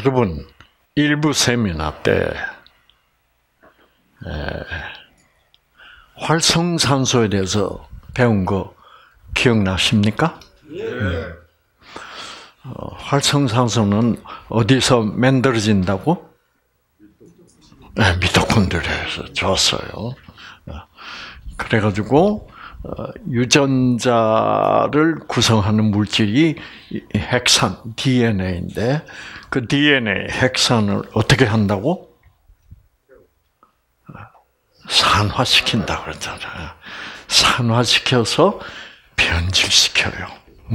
여러분, 일부 세미나 때 활성산소에 대해서 배운 거 기억나십니까? 활성산소는 어디서 만들어진다고? 네, 미토콘드리아에서 좋았어요. 그래가지고 유전자를 구성하는 물질이 핵산, DNA인데 그 DNA 핵산을 어떻게 한다고? 산화시킨다 그랬잖아요. 산화시켜서 변질시켜요.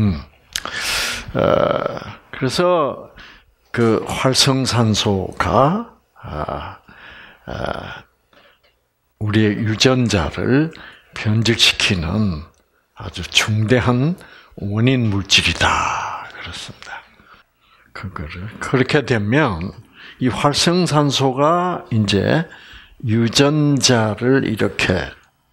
그래서 그 활성산소가 우리의 유전자를 변질시키는 아주 중대한 원인 물질이다. 그렇습니다. 그렇게 되면 이 활성산소가 이제 유전자를 이렇게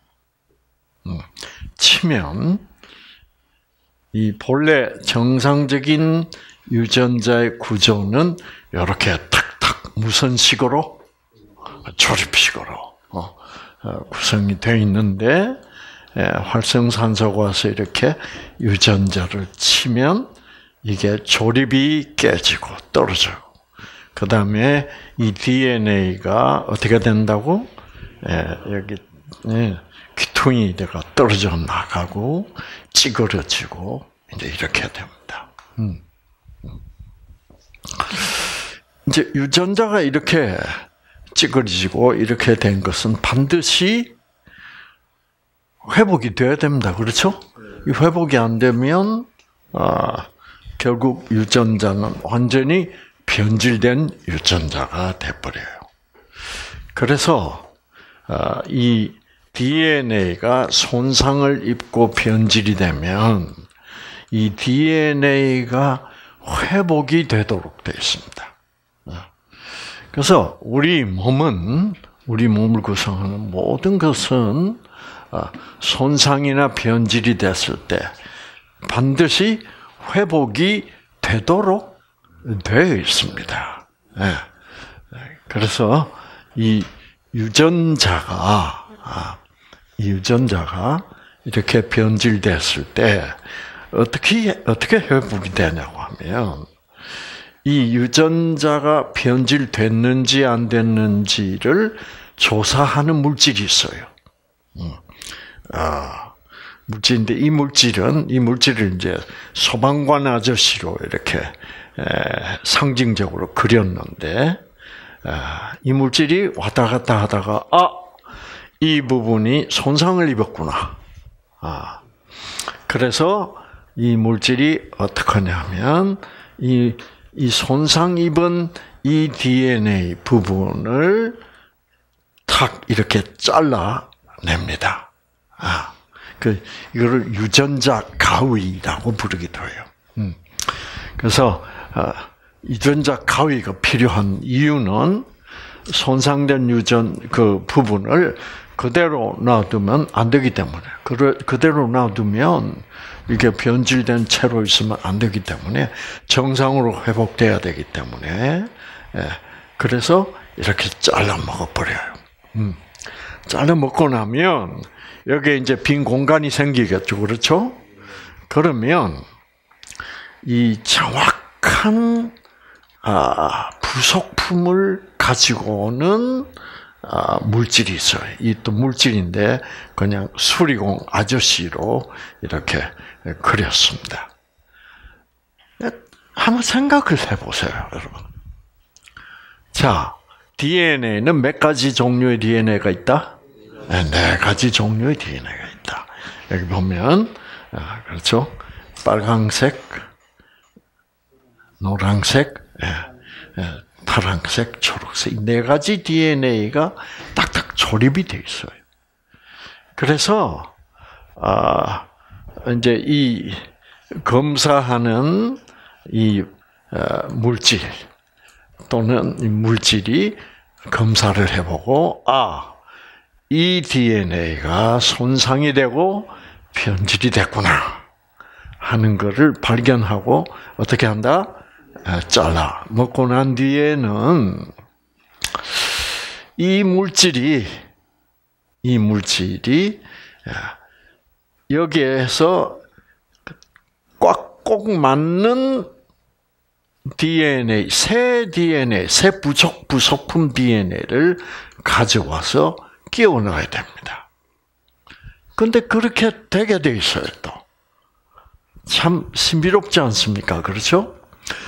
치면 이 본래 정상적인 유전자의 구조는 이렇게 탁탁 무슨 식으로? 조립식으로 구성이 되어 있는데 활성산소가 와서 이렇게 유전자를 치면 이게 조립이 깨지고 떨어져요. 그 다음에 이 DNA가 어떻게 된다고? 여기 귀퉁이 내가 떨어져 나가고 찌그러지고 이제 이렇게 됩니다. 이제 유전자가 이렇게 찌그러지고 이렇게 된 것은 반드시 회복이 돼야 됩니다. 그렇죠? 이 회복이 안 되면 결국 유전자는 완전히 변질된 유전자가 돼버려요. 그래서 이 DNA가 손상을 입고 변질이 되면 이 DNA가 회복이 되도록 되어 있습니다. 그래서 우리 몸을 구성하는 모든 것은 손상이나 변질이 됐을 때 반드시 회복이 되도록 되어 있습니다. 그래서 이 유전자가 이렇게 변질됐을 때 어떻게 회복이 되냐고 하면 이 유전자가 변질됐는지 안 됐는지를 조사하는 물질이 있어요. 물질인데 이 물질을 이제 소방관 아저씨로 이렇게 상징적으로 그렸는데 이 물질이 왔다 갔다 하다가 이 부분이 손상을 입었구나. 그래서 이 물질이 어떻게 하냐면 이 손상 입은 이 DNA 부분을 탁 이렇게 잘라냅니다. 이거를 유전자 가위라고 부르기도 해요. 그래서 유전자 가위가 필요한 이유는 손상된 그 부분을 그대로 놔두면 안 되기 때문에, 그대로 놔두면 이게 변질된 채로 있으면 안 되기 때문에 정상으로 회복돼야 되기 때문에 그래서 이렇게 잘라 먹어버려요. 잘라 먹고 나면 여기에 이제 빈 공간이 생기겠죠, 그렇죠? 그러면 이 정확한 부속품을 가지고 오는 물질이 있어요. 이 또 물질인데 그냥 수리공 아저씨로 이렇게 그렸습니다. 한번 생각을 해보세요, 여러분. 자, DNA는 몇 가지 종류의 DNA가 있다? 네 가지 종류의 DNA가 있다. 여기 보면 그렇죠? 빨강색, 노란색, 파란색, 초록색 네 가지 DNA가 딱딱 조립이 돼 있어요. 그래서 이제 이 검사하는 이 물질 또는 이 물질이 검사를 해보고 이 DNA가 손상이 되고 변질이 됐구나 하는 것을 발견하고 어떻게 한다? 잘라. 먹고 난 뒤에는 이 물질이 여기에서 꼭 맞는 DNA, 새 부속품 DNA를 가져와서 끼워 넣어야 됩니다. 근데 그렇게 되게 돼 있어요, 또. 참 신비롭지 않습니까? 그렇죠?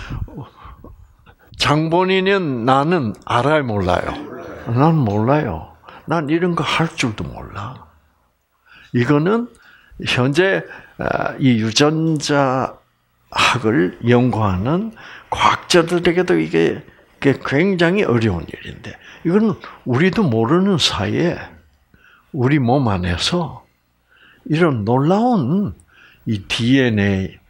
장본인은 나는 알아요, 몰라요? 난 몰라요. 난 이런 거 할 줄도 몰라. 이거는 현재 이 유전자학을 연구하는 과학자들에게도 이게 굉장히 어려운 일인데, 이거는 우리도 모르는 사이에 우리 몸 안에서 이런 놀라운 이 DNA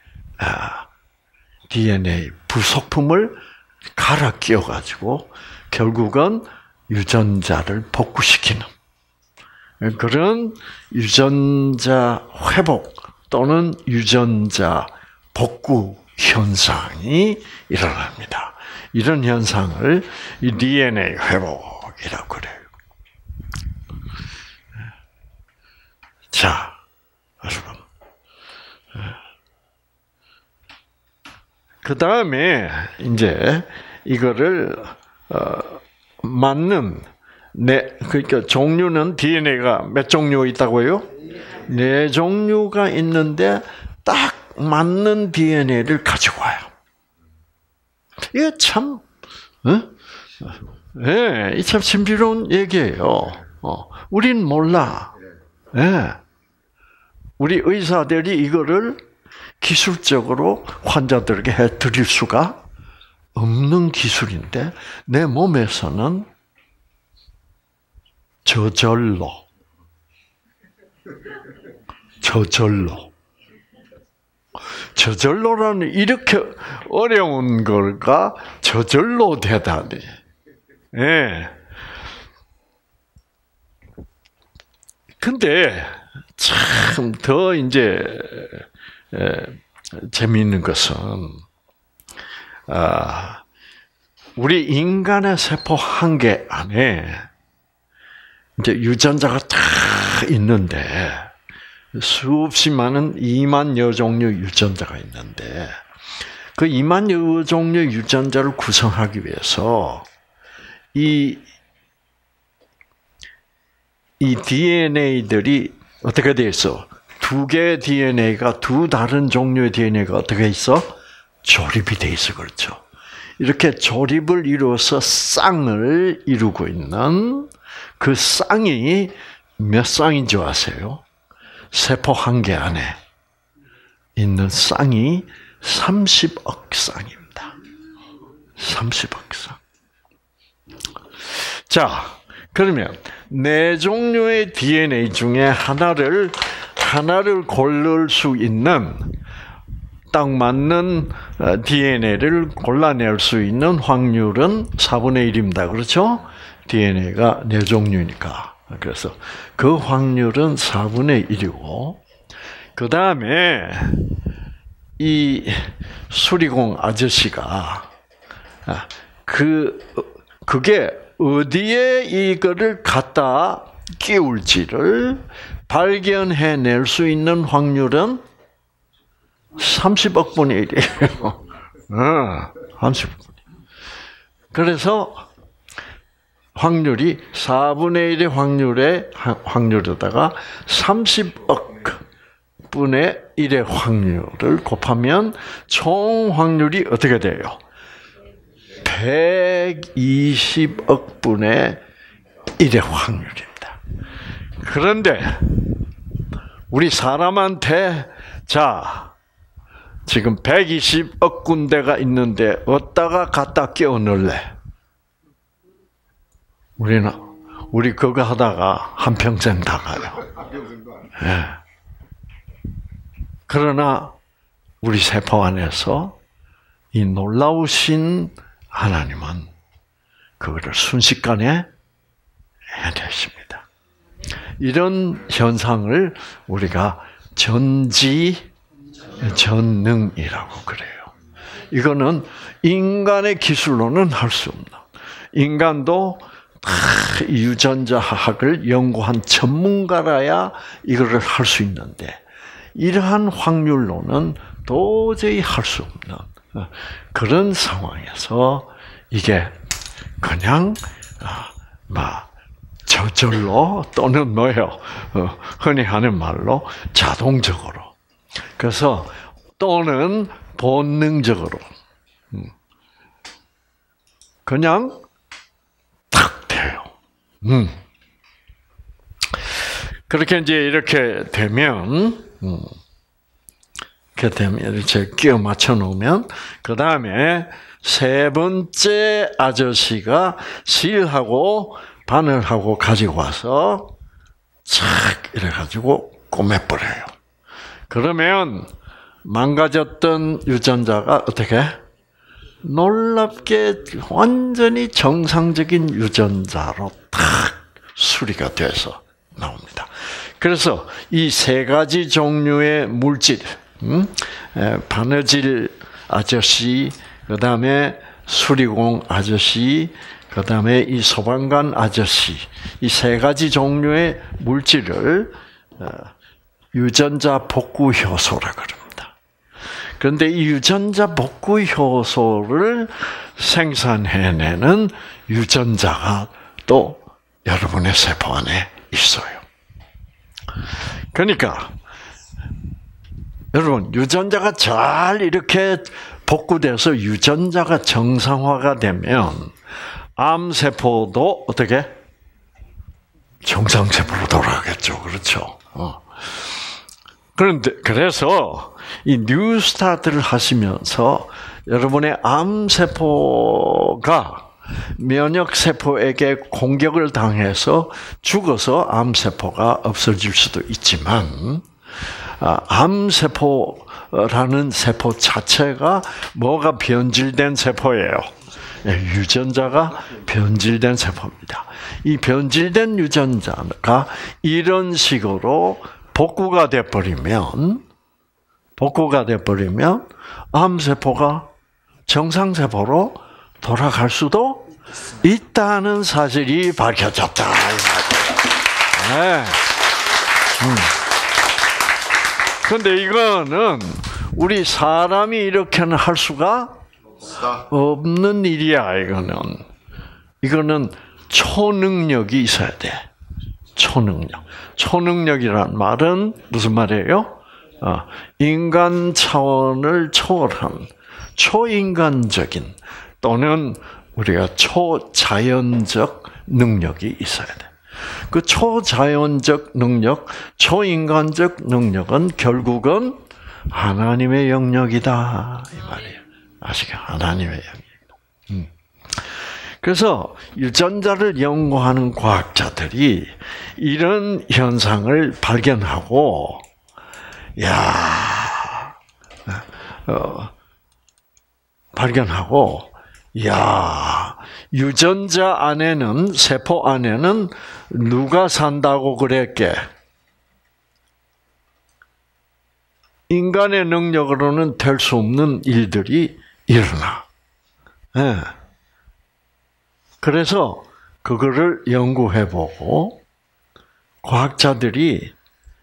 부속품을 갈아 끼워가지고 결국은 유전자를 복구시키는 그런 유전자 회복 또는 유전자 복구 현상이 일어납니다. 이런 현상을 이 DNA 회복이라고 그래요. 자, 여러분. 그 다음에 이제 이거를 맞는 그러니까 종류는 DNA가 몇 종류 있다고요? 4종류가 있는데 딱 맞는 DNA를 가지고 와요. 이게 참, 이 참 신비로운 얘기예요. 우린 몰라. 우리 의사들이 이거를 기술적으로 환자들에게 해드릴 수가 없는 기술인데 내 몸에서는 저절로라는 이렇게 어려운 걸가 저절로 되다니. 예. 근데 참 더 이제 재미있는 것은 우리 인간의 세포 한 개 안에 이제 유전자가 다 있는데 수없이 많은 2만여 종류 유전자가 있는데 그 2만여 종류 유전자를 구성하기 위해서 이 DNA들이 어떻게 돼 있어? 두 개의 DNA가 두 다른 종류의 DNA가 어떻게 있어? 조립이 돼 있어. 그렇죠. 이렇게 조립을 이루어서 쌍을 이루고 있는 그 쌍이 몇 쌍인 줄 아세요? 세포 한 개 안에 있는 쌍이 30억 쌍입니다. 30억 쌍. 자, 그러면 4종류의 DNA 중에 하나를 고를 수 있는 딱 맞는 DNA를 골라낼 수 있는 확률은 4분의 1입니다. 그렇죠? DNA가 4종류니까. 그래서 그 확률은 4분의 1이고, 그 다음에 이 수리공 아저씨가 그게 어디에 이거를 갖다 끼울지를 발견해낼 수 있는 확률은 30억 분의 1이에요. 30억 분의 1. 그래서 확률이 4분의 1의 확률에다가 30억 분의 1의 확률을 곱하면 총 확률이 어떻게 돼요? 120억 분의 1의 확률입니다. 그런데 우리 사람한테 지금 120억 군데가 있는데 어디다가 갖다 끼워 넣을래? 우리 그거 하다가 한평생 다 가요. 네. 그러나 우리 세포 안에서 이 놀라우신 하나님은 그거를 순식간에 해내십니다. 이런 현상을 우리가 전지전능이라고 그래요. 이거는 인간의 기술로는 할 수 없는. 인간도 유전자학을 연구한 전문가라야 이거를 할 수 있는데 이러한 확률로는 도저히 할 수 없는 그런 상황에서 이게 그냥 저절로 또는 뭐예요? 흔히 하는 말로 자동적으로. 그래서 또는 본능적으로 그냥 탁 돼요. 그렇게 이제 이렇게 되면 이렇게 끼워 맞춰 놓으면 그 다음에 세 번째 아저씨가 실하고 바늘하고 가지고 와서 착 이래가지고 꼬매버려요. 그러면 망가졌던 유전자가 어떻게? 놀랍게 완전히 정상적인 유전자로 탁 수리가 돼서 나옵니다. 그래서 이 세 가지 종류의 물질, 바느질 아저씨, 그 다음에 수리공 아저씨, 그 다음에 이 소방관 아저씨, 이 세 가지 종류의 물질을 유전자 복구 효소라 그럽니다. 그런데 이 유전자 복구 효소를 생산해내는 유전자가 또 여러분의 세포 안에 있어요. 그러니까 여러분 유전자가 잘 이렇게 복구돼서 유전자가 정상화가 되면 암세포도 어떻게? 정상세포로 돌아가겠죠. 그렇죠. 그런데, 그래서 이 뉴스타트를 하시면서 여러분의 암세포가 면역세포에게 공격을 당해서 죽어서 암세포가 없어질 수도 있지만, 암세포라는 세포 자체가 뭐가 변질된 세포예요? 유전자가 변질된 세포입니다. 이 변질된 유전자가 이런 식으로 복구가 돼버리면 암세포가 정상세포로 돌아갈 수도 있다는 사실이 밝혀졌다. 네. 그런데 이거는 우리 사람이 이렇게는 할 수가 없는 일이야. 이거는 초능력이 있어야 돼. 초능력이란 말은 무슨 말이에요? 인간 차원을 초월한 초인간적인 또는 우리가 초자연적 능력이 있어야 돼. 그 초자연적 능력, 초인간적 능력은 결국은 하나님의 영역이다 이 말이에요. 아시죠? 하나님의 영역이다. 그래서 유전자를 연구하는 과학자들이 이런 현상을 발견하고, 유전자 안에는, 세포 안에는 누가 산다고 그랬게? 인간의 능력으로는 될 수 없는 일들이 일어나. 네. 그래서 그거를 연구해보고 과학자들이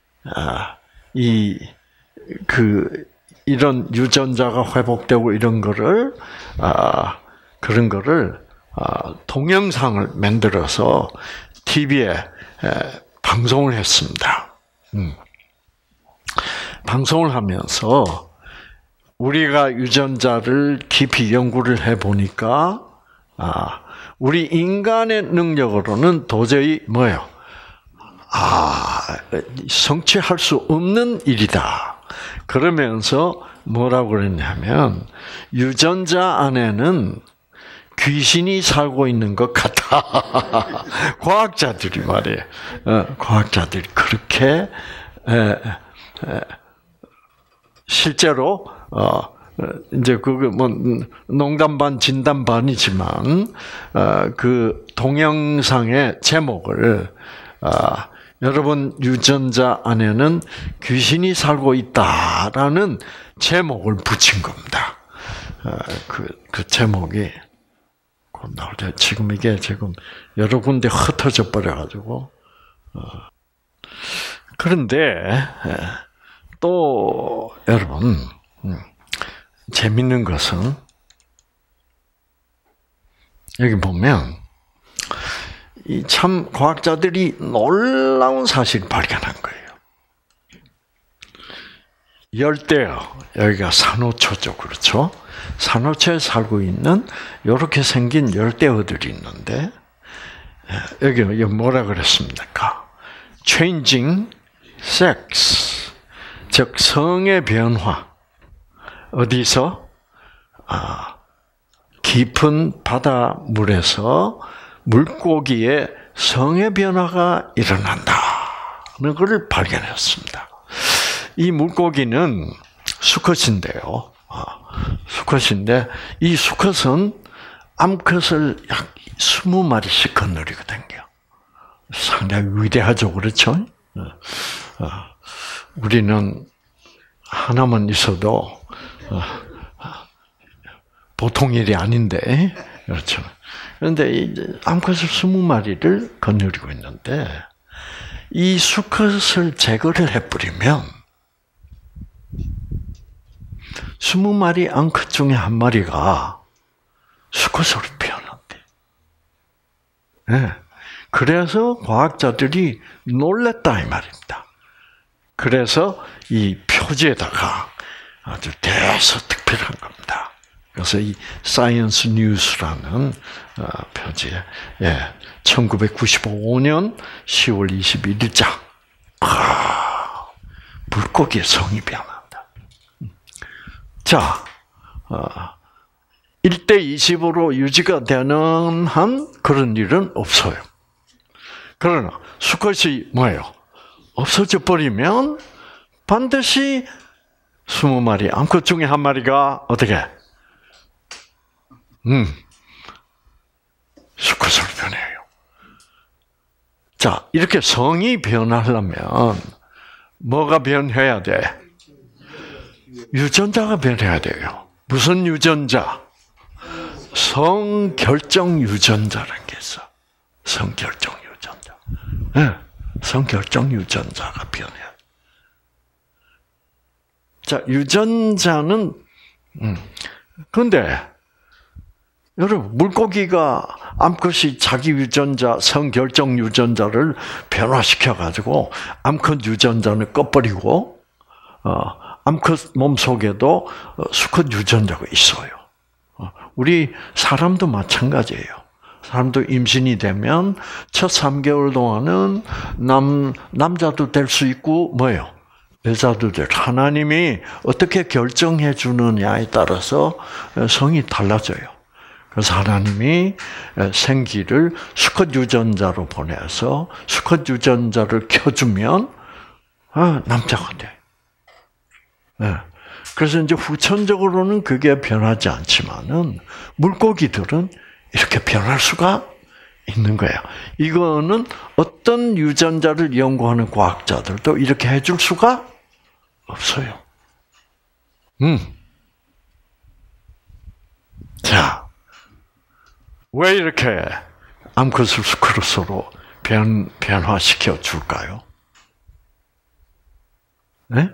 이런 유전자가 회복되고 이런 거를 그런 거를 동영상을 만들어서 TV에 방송을 했습니다. 방송을 하면서 우리가 유전자를 깊이 연구를 해보니까 우리 인간의 능력으로는 도저히 뭐예요? 성취할 수 없는 일이다. 그러면서 뭐라고 그랬냐면 유전자 안에는 귀신이 살고 있는 것 같아. 과학자들이 말이에요. 과학자들이 그렇게 실제로 이제 그게 뭐 농담 반 진담 반이지만 그 동영상의 제목을 여러분 유전자 안에는 귀신이 살고 있다라는 제목을 붙인 겁니다. 그 제목이 곧 나올 때 지금 이게 지금 여러 군데 흩어져 버려가지고 그런데 또 여러분 재밌는 것은 여기 보면 이 참 과학자들이 놀라운 사실을 발견한 거예요. 열대어, 여기가 산호초죠, 그렇죠? 산호초에 살고 있는 이렇게 생긴 열대어들이 있는데 여기 뭐라 그랬습니까? Changing sex, 즉 성의 변화. 어디서? 깊은 바닷물에서 물고기의 성의 변화가 일어난다는 것을 발견했습니다. 이 물고기는 수컷인데요. 수컷인데 이 수컷은 암컷을 약 20마리씩 거느리고 다녀요. 상당히 위대하죠, 그렇죠? 우리는 하나만 있어도 보통 일이 아닌데, 그렇죠? 그런데 암컷을 20마리를 거느리고 있는데 이 수컷을 제거를 해버리면 20마리 암컷 중에 한 마리가 수컷으로 변한대. 네. 그래서 과학자들이 놀랬다 이 말입니다. 그래서 이 표지에다가 아주 대서특필한 겁니다. 그래서 이 사이언스 뉴스라는 표지에 1995년 10월 21일자 물고기의 성이 변한다. 자, 1대 20으로 유지가 되는 한 그런 일은 없어요. 그러나 수컷이 뭐예요? 없어져 버리면 반드시 20마리 암컷 중에 한 마리가 어떻게? 수컷으로 변해요. 자, 이렇게 성이 변하려면 뭐가 변해야 돼? 유전자가 변해야 돼요. 무슨 유전자? 성결정 유전자라는 게 있어. 성결정 유전자. 네, 성결정 유전자가 변해요. 자, 유전자는 그런데 여러분, 물고기가 암컷이 자기 유전자, 성결정 유전자를 변화시켜가지고 암컷 유전자는 꺼버리고 암컷 몸 속에도 수컷 유전자가 있어요. 우리 사람도 마찬가지예요. 사람도 임신이 되면 첫 3개월 동안은 남자도 될 수 있고 뭐예요? 여자도 될. 하나님이 어떻게 결정해 주느냐에 따라서 성이 달라져요. 그래서 하나님이 생기를 수컷 유전자로 보내서 수컷 유전자를 켜주면 남자가 돼. 그래서 이제 후천적으로는 그게 변하지 않지만은 물고기들은 이렇게 변할 수가 있는 거예요. 이거는 어떤 유전자를 연구하는 과학자들도 이렇게 해줄 수가 없어요. 자. 왜 이렇게 암컷을 수컷으로 변화시켜 줄까요? 네?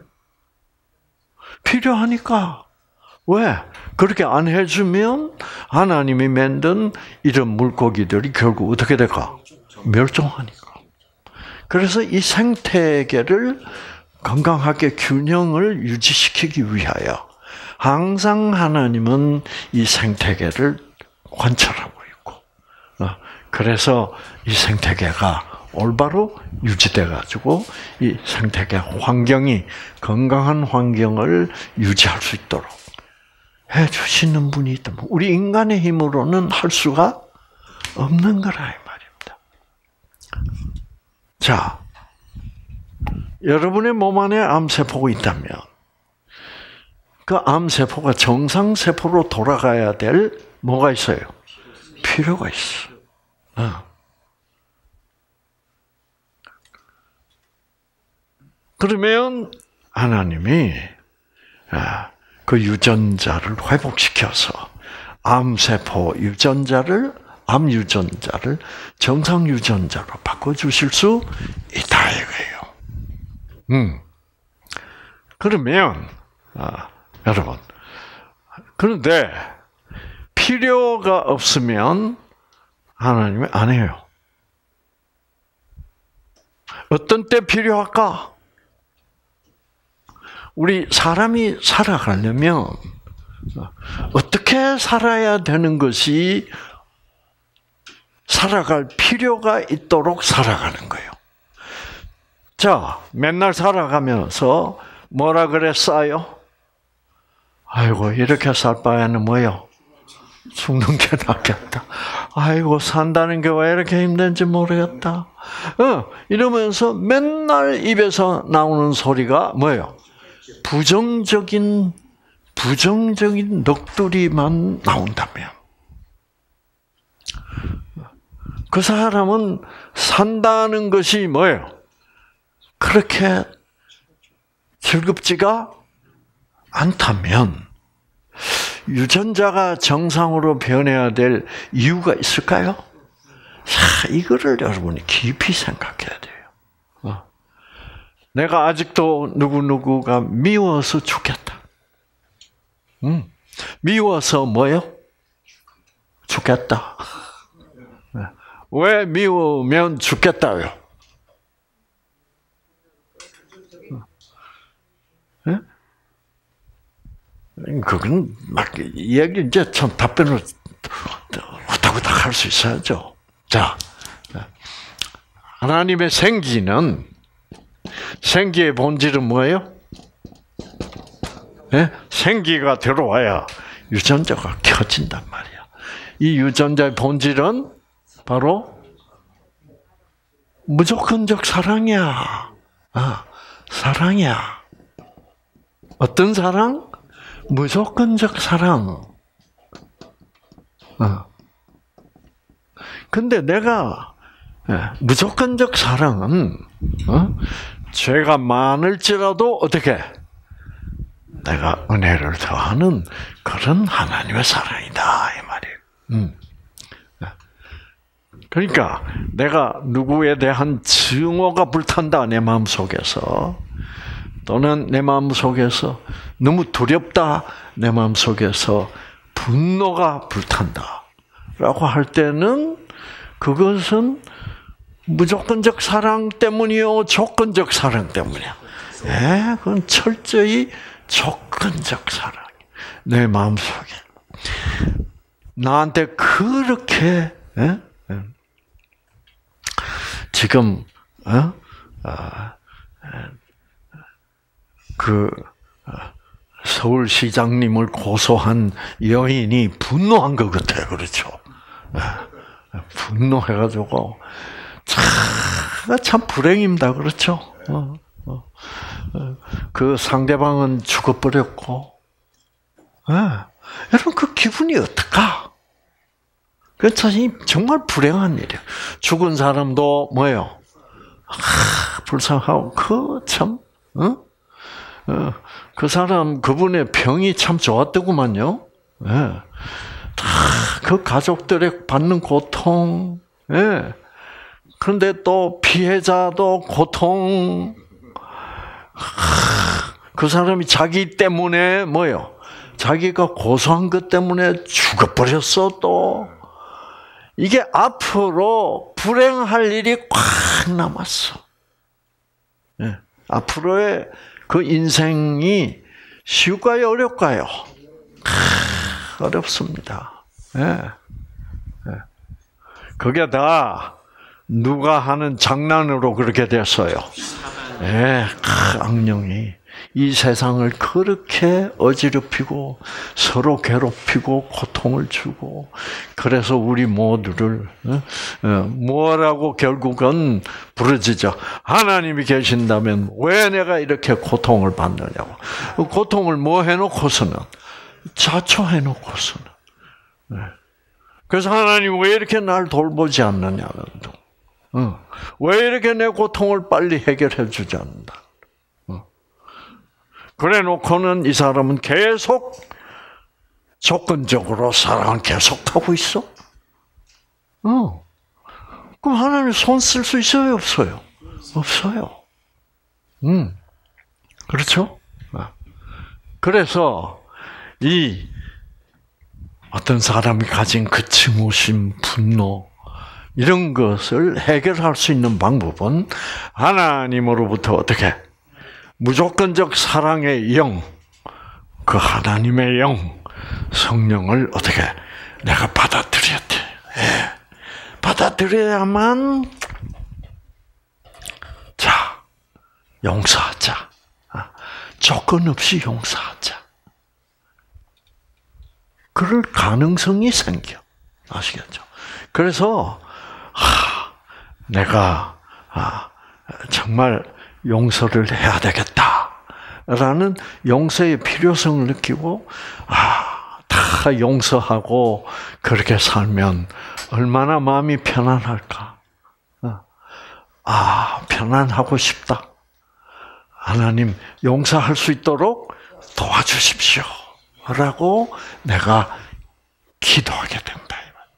필요하니까. 왜? 그렇게 안 해주면 하나님이 만든 이런 물고기들이 결국 어떻게 될까? 멸종하니까. 그래서 이 생태계를 건강하게 균형을 유지시키기 위하여 항상 하나님은 이 생태계를 관찰하고 그래서 이 생태계가 올바로 유지돼가지고 이 생태계 환경이 건강한 환경을 유지할 수 있도록 해주시는 분이 있다면 우리 인간의 힘으로는 할 수가 없는 거라 이 말입니다. 자, 여러분의 몸 안에 암세포가 있다면 그 암세포가 정상세포로 돌아가야 될 뭐가 있어요? 필요가 있어. 그러면 하나님이 그 유전자를 회복시켜서 암 유전자를 정상 유전자로 바꿔주실 수 있다 이거예요. 그러면 여러분, 그런데 필요가 없으면 하나님이 안 해요. 어떤 때 필요할까? 우리 사람이 살아가려면 어떻게 살아야 되는 것이 살아갈 필요가 있도록 살아가는 거예요. 자, 맨날 살아가면서 뭐라 그랬어요? 아이고, 이렇게 살 바에는 뭐요? 죽는 게 낫겠다. 아이고, 산다는 게 왜 이렇게 힘든지 모르겠다. 이러면서 맨날 입에서 나오는 소리가 뭐예요? 부정적인 넋두리만 나온다면 그 사람은 산다는 것이 뭐예요? 그렇게 즐겁지가 않다면 유전자가 정상으로 변해야 될 이유가 있을까요? 자, 이거를 여러분이 깊이 생각해야 돼요. 내가 아직도 누구누구가 미워서 죽겠다. 미워서 뭐요? 죽겠다. 왜 미우면 죽겠다요? 그건 막 이야기 이제 참 답변을 후딱후딱 할 수 있어야죠. 자, 하나님의 생기의 본질은 뭐예요? 네? 생기가 들어와야 유전자가 켜진단 말이야. 이 유전자의 본질은 바로 무조건적 사랑이야. 사랑이야. 어떤 사랑? 무조건적 사랑. 근데 내가 무조건적 사랑은 죄가 많을지라도 어떻게 내가 은혜를 더하는 그런 하나님의 사랑이다 이 말이에요. 그러니까 내가 누구에 대한 증오가 불탄다 내 마음 속에서, 또는 내 마음 속에서 너무 두렵다 내 마음 속에서 분노가 불탄다라고 할 때는 그것은 무조건적 사랑 때문이요, 조건적 사랑 때문이야. 그건 철저히 조건적 사랑. 내 마음 속에 나한테 그렇게 지금 서울시장님을 고소한 여인이 분노한 것 같아요. 그렇죠? 분노해가지고 참 불행입니다. 그렇죠? 그 상대방은 죽어버렸고, 여러분 그 기분이 어떨까? 그 정말 불행한 일이에요. 죽은 사람도 뭐예요? 불쌍하고 그 사람 그분의 병이 참 좋았더구만요. 그 가족들의 받는 고통, 그런데 또 피해자도 고통. 그 사람이 자기 때문에 뭐요? 자기가 고소한 것 때문에 죽어버렸어 또. 이게 앞으로 불행할 일이 꽉 남았어. 앞으로의 그 인생이 쉬울까요, 어렵까요? 어렵습니다. 그게 다 누가 하는 장난으로 그렇게 됐어요. 악령이 이 세상을 그렇게 어지럽히고 서로 괴롭히고 고통을 주고, 그래서 우리 모두를 뭐라고 결국은 부르짖어. 하나님이 계신다면 왜 내가 이렇게 고통을 받느냐고. 고통을 뭐 해놓고서는, 자초해놓고서는. 그래서 하나님 왜 이렇게 날 돌보지 않느냐는, 왜 이렇게 내 고통을 빨리 해결해 주지 않는다. 그래 놓고는 이 사람은 계속 조건적으로 사랑을 계속하고 있어. 그럼 하나님 손 쓸 수 있어요, 없어요? 없어요. 그렇죠? 그래서 이 어떤 사람이 가진 그 증오심, 분노 이런 것을 해결할 수 있는 방법은 하나님으로부터 어떻게 무조건적 사랑의 영, 그 하나님의 영, 성령을 어떻게 내가 받아들여야 돼. 받아들여야만 자 용서하자. 조건 없이 용서하자. 그럴 가능성이 생겨. 아시겠죠? 그래서 내가 정말 용서를 해야 되겠다라는 용서의 필요성을 느끼고 다 용서하고 그렇게 살면 얼마나 마음이 편안할까? 편안하고 싶다. 하나님 용서할 수 있도록 도와주십시오. 라고 내가 기도하게 된다.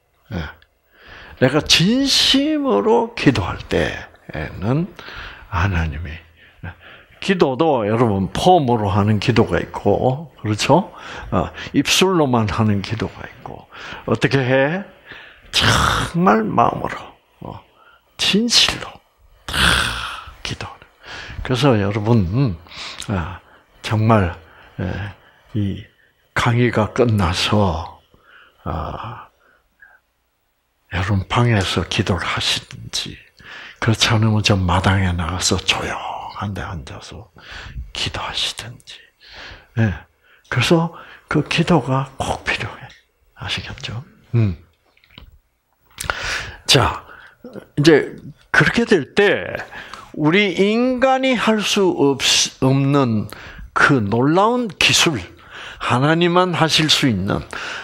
내가 진심으로 기도할 때에는 하나님이 기도도 여러분 폼으로 하는 기도가 있고 그렇죠? 입술로만 하는 기도가 있고 어떻게 해? 정말 마음으로 진실로 다 기도하는. 그래서 여러분 정말 이 강의가 끝나서 여러분 방에서 기도를 하시든지 그렇지 않으면 저 마당에 나가서 조용한 데 앉아서 기도하시든지. 그래서 그 기도가 꼭 필요해. 아시겠죠? 자, 이제 그렇게 될 때 우리 인간이 할 수 없는 그 놀라운 기술, 하나님만 하실 수 있는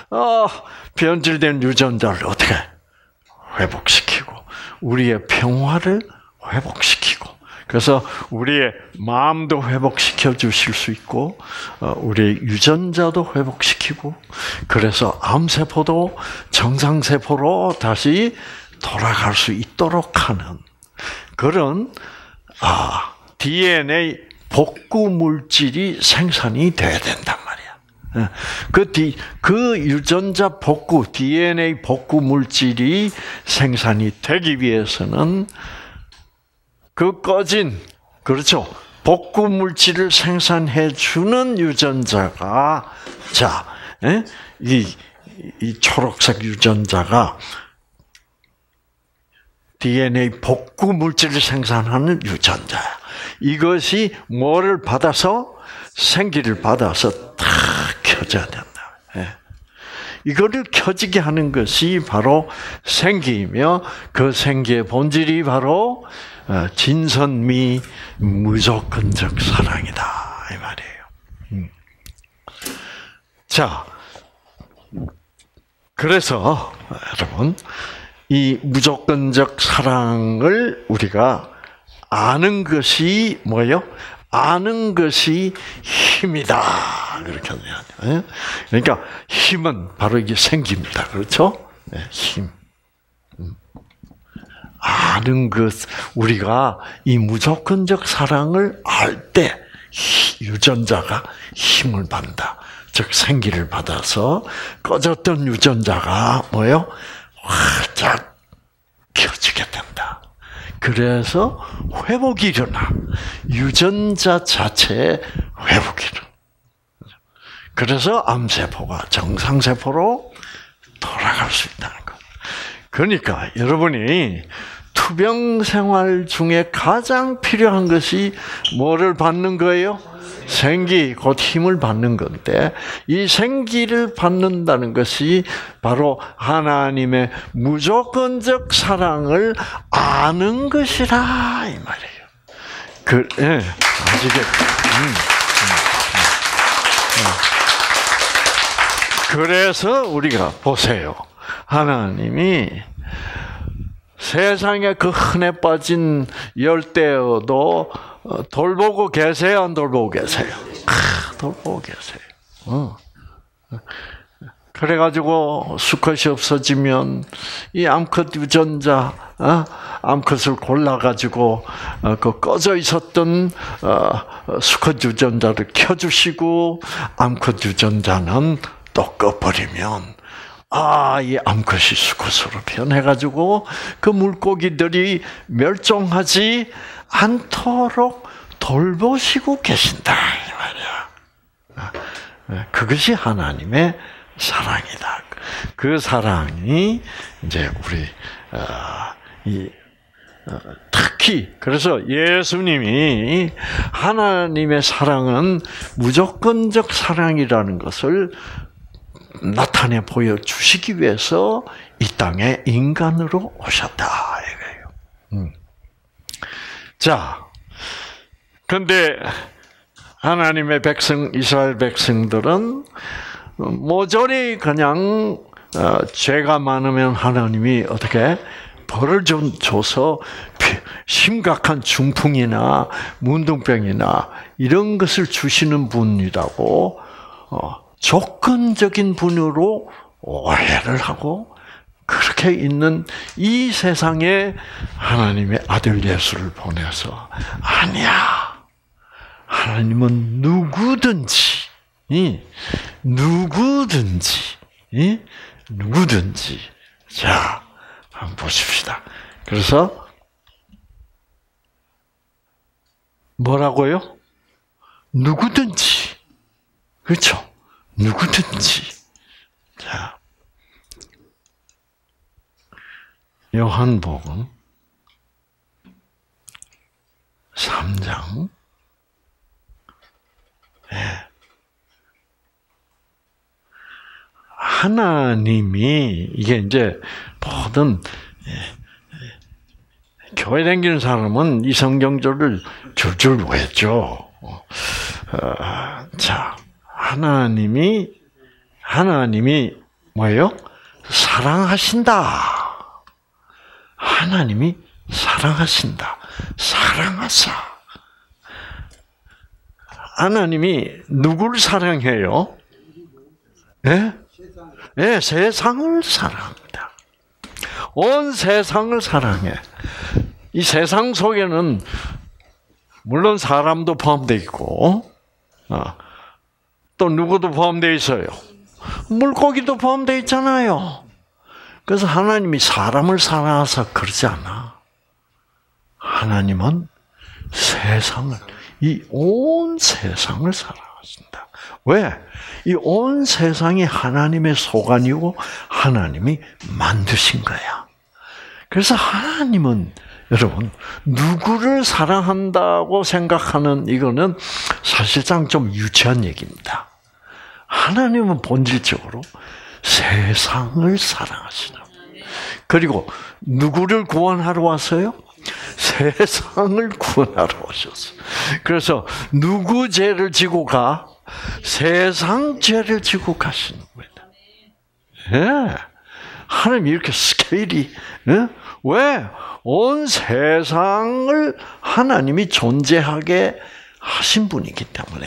변질된 유전자를 어떻게 회복시키고 우리의 평화를 회복시키고 그래서 우리의 마음도 회복시켜 주실 수 있고 우리의 유전자도 회복시키고 그래서 암세포도 정상세포로 다시 돌아갈 수 있도록 하는 그런 DNA 복구 물질이 생산이 돼야 된단 말이야. 그 유전자 복구, DNA 복구 물질이 생산이 되기 위해서는 그 꺼진, 그렇죠? 복구 물질을 생산해 주는 유전자가, 이 초록색 유전자가 DNA 복구 물질을 생산하는 유전자야. 이것이 뭐를 받아서 생기를 받아서 다 켜져야 된다. 이거를 켜지게 하는 것이 바로 생기이며 그 생기의 본질이 바로 진선미 무조건적 사랑이다 이 말이에요. 자, 그래서 여러분 이 무조건적 사랑을 우리가 아는 것이 뭐예요? 아는 것이 힘이다. 그렇게 해야 그러니까 힘은 바로 이게 생깁니다. 그렇죠? 힘. 아는 것, 우리가 이 무조건적 사랑을 알 때 유전자가 힘을 받는다. 즉 생기를 받아서 꺼졌던 유전자가 뭐예요? 활짝 켜지게 된다. 그래서 회복이 일어나. 유전자 자체의 회복이 일어나. 그래서 암세포가 정상세포로 돌아갈 수 있다는 것. 그러니까 여러분이 투병 생활 중에 가장 필요한 것이 뭐를 받는 거예요? 생기, 곧 힘을 받는 건데 이 생기를 받는다는 것이 바로 하나님의 무조건적 사랑을 아는 것이라 이 말이에요. 아시겠죠? 그래서 우리가 보세요. 하나님이 세상에 그 흔해 빠진 열대어도 돌보고 계세요, 안 돌보고 계세요? 돌보고 계세요. 그래가지고 수컷이 없어지면 이 암컷 유전자, 암컷을 골라가지고 그 꺼져 있었던 수컷 유전자를 켜주시고 암컷 유전자는 또 꺼버리면 이 암컷이 수컷으로 변해가지고 그 물고기들이 멸종하지 않도록 돌보시고 계신다 이 말이야. 그것이 하나님의 사랑이다. 그 사랑이 이제 우리 특히 그래서 예수님이 하나님의 사랑은 무조건적 사랑이라는 것을 나타내 보여주시기 위해서 이 땅에 인간으로 오셨다 이거예요. 자, 그런데 하나님의 백성 이스라엘 백성들은 모조리 그냥 죄가 많으면 하나님이 어떻게 벌을 줘서 심각한 중풍이나 문둥병이나 이런 것을 주시는 분이라고 조건적인 분으로 오해를 하고 그렇게 있는 이 세상에 하나님의 아들 예수를 보내서 아니야. 하나님은 누구든지. 자, 한번 보십시다. 그래서 뭐라고요? 누구든지. 그렇죠? 누구든지. 자, 요한복음 3장. 하나님이 이게 이제 모든 교회 다니는 사람은 이 성경절을 줄줄 외죠. 자, 하나님이 뭐예요? 사랑하신다. 하나님이 사랑하신다. 사랑하사. 하나님이 누구를 사랑해요? 예? 네, 세상을 사랑합니다. 온 세상을 사랑해. 이 세상 속에는 물론 사람도 포함되어 있고 또 누구도 포함되어 있어요. 물고기도 포함되어 있잖아요. 그래서 하나님이 사람을 사랑해서 그러지 않아. 하나님은 세상을, 이 온 세상을 사랑하신다. 왜? 이 온 세상이 하나님의 소관이고 하나님이 만드신 거야. 그래서 하나님은 여러분 누구를 사랑한다고 생각하는 이거는 사실상 좀 유치한 얘기입니다. 하나님은 본질적으로 세상을 사랑하시는. 그리고 누구를 구원하러 왔어요? 세상을 구원하러 오셨어. 그래서 누구 죄를 지고 가? 세상 죄를 지고 가시는 거예요. 예. 하나님이 이렇게 스케일이, 왜? 온 세상을 하나님이 존재하게 하신 분이기 때문에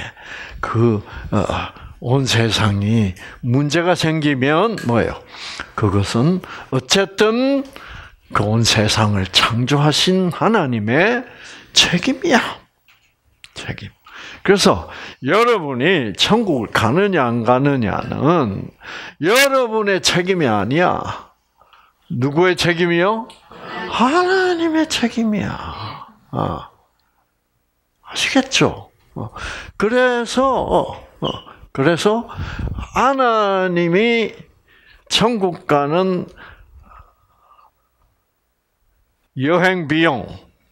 온 세상이 문제가 생기면 뭐예요? 그것은 어쨌든 그 온 세상을 창조하신 하나님의 책임이야. 책임. 그래서 여러분이 천국을 가느냐 안 가느냐는 여러분의 책임이 아니야. 누구의 책임이요? 하나님의 책임이야. 아시겠죠? 그래서 하나님이 천국 가는 여행 비용,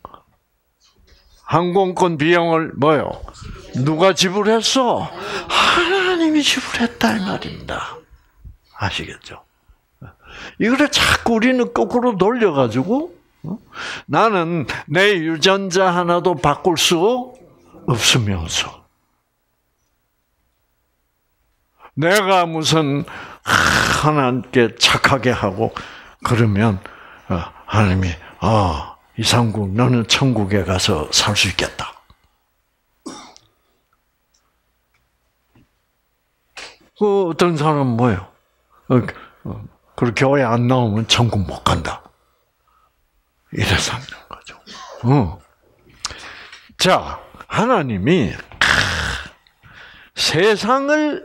항공권 비용을 뭐요? 누가 지불했어? 하나님이 지불했다 이 말입니다. 아시겠죠? 이거를 자꾸 우리는 거꾸로 돌려가지고 나는 내 유전자 하나도 바꿀 수 없으면서 내가 무슨 하나님께 착하게 하고 그러면 하나님이 이상국 너는 천국에 가서 살 수 있겠다. 어떤 사람은 뭐예요? 그리고 교회 안 나오면 천국 못 간다. 이래서 하는 거죠. 자, 하나님이 세상을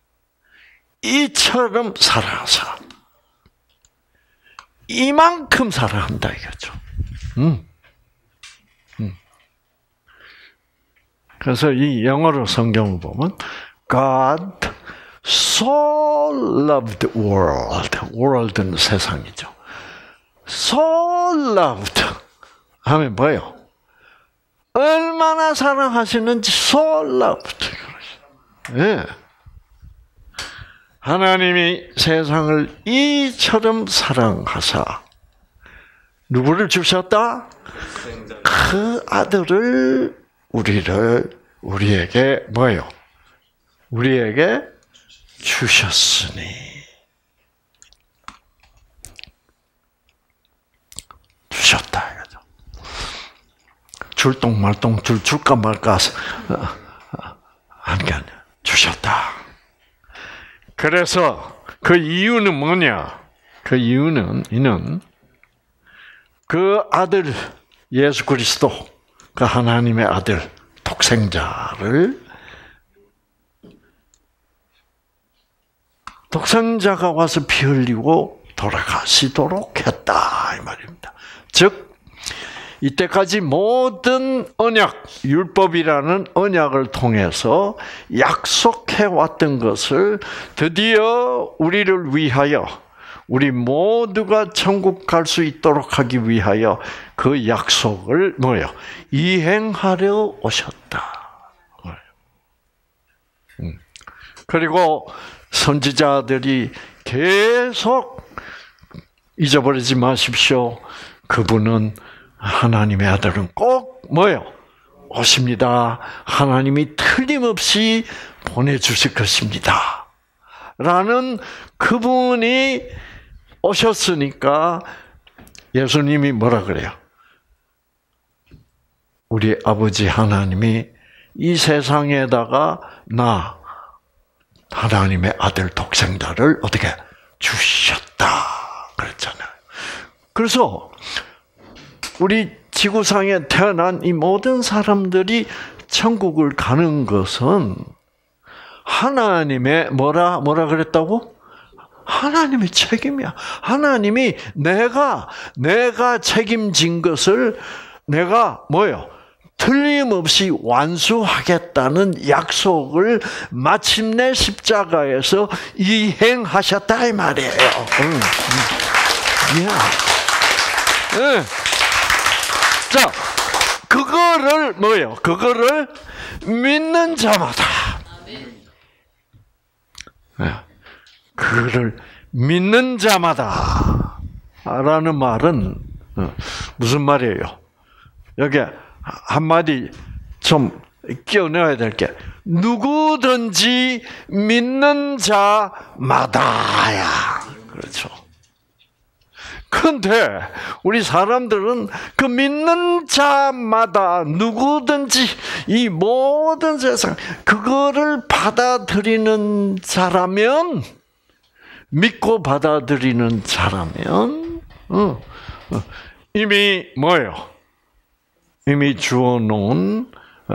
이처럼 사랑하사 이만큼 사랑한다 이거죠. 그래서 이 영어로 성경을 보면 God so loved the world. world는 세상이죠. So loved 하면 뭐예요? 얼마나 사랑하시는지 so loved. 예. 하나님이 세상을 이처럼 사랑하사 누구를 주셨다? 그 아들을 우리에게 뭐예요? 우리에게 주셨으니. 주셨다 이거죠. 줄똥말똥 줄까 말까 하는 게 아니야. 주셨다. 그래서 그 이유는 뭐냐? 그 이유는 그 아들 예수 그리스도, 그 하나님의 아들 독생자가 와서 피 흘리고 돌아가시도록 했다 이 말입니다. 즉 이때까지 모든 언약, 율법이라는 언약을 통해서 약속해 왔던 것을 드디어 우리를 위하여, 우리 모두가 천국 갈 수 있도록 하기 위하여 그 약속을 이행하려 오셨다. 그리고 선지자들이 계속 잊어버리지 마십시오. 그분은 하나님의 아들은 꼭 오십니다. 하나님이 틀림없이 보내주실 것입니다. 라는 그분이 오셨으니까 예수님이 뭐라 그래요? 우리 아버지 하나님이 이 세상에다가 하나님의 아들 독생자를 어떻게 주셨다 그랬잖아요. 그래서 우리 지구상에 태어난 이 모든 사람들이 천국을 가는 것은 하나님의 뭐라 그랬다고? 하나님의 책임이야. 하나님이 내가 책임진 것을 내가 틀림없이 완수하겠다는 약속을 마침내 십자가에서 이행하셨다 이 말이에요. 자, 그거를 그거를 믿는 자마다. 그거를 믿는 자마다. 라는 말은 무슨 말이에요? 여기 한마디 좀 끼워넣어야 될 게, 누구든지 믿는 자마다야. 그렇죠. 근데 우리 사람들은 그 믿는 자마다 누구든지 이 모든 세상 그거를 받아들이는 자라면, 믿고 받아들이는 자라면 이미 이미 주어놓은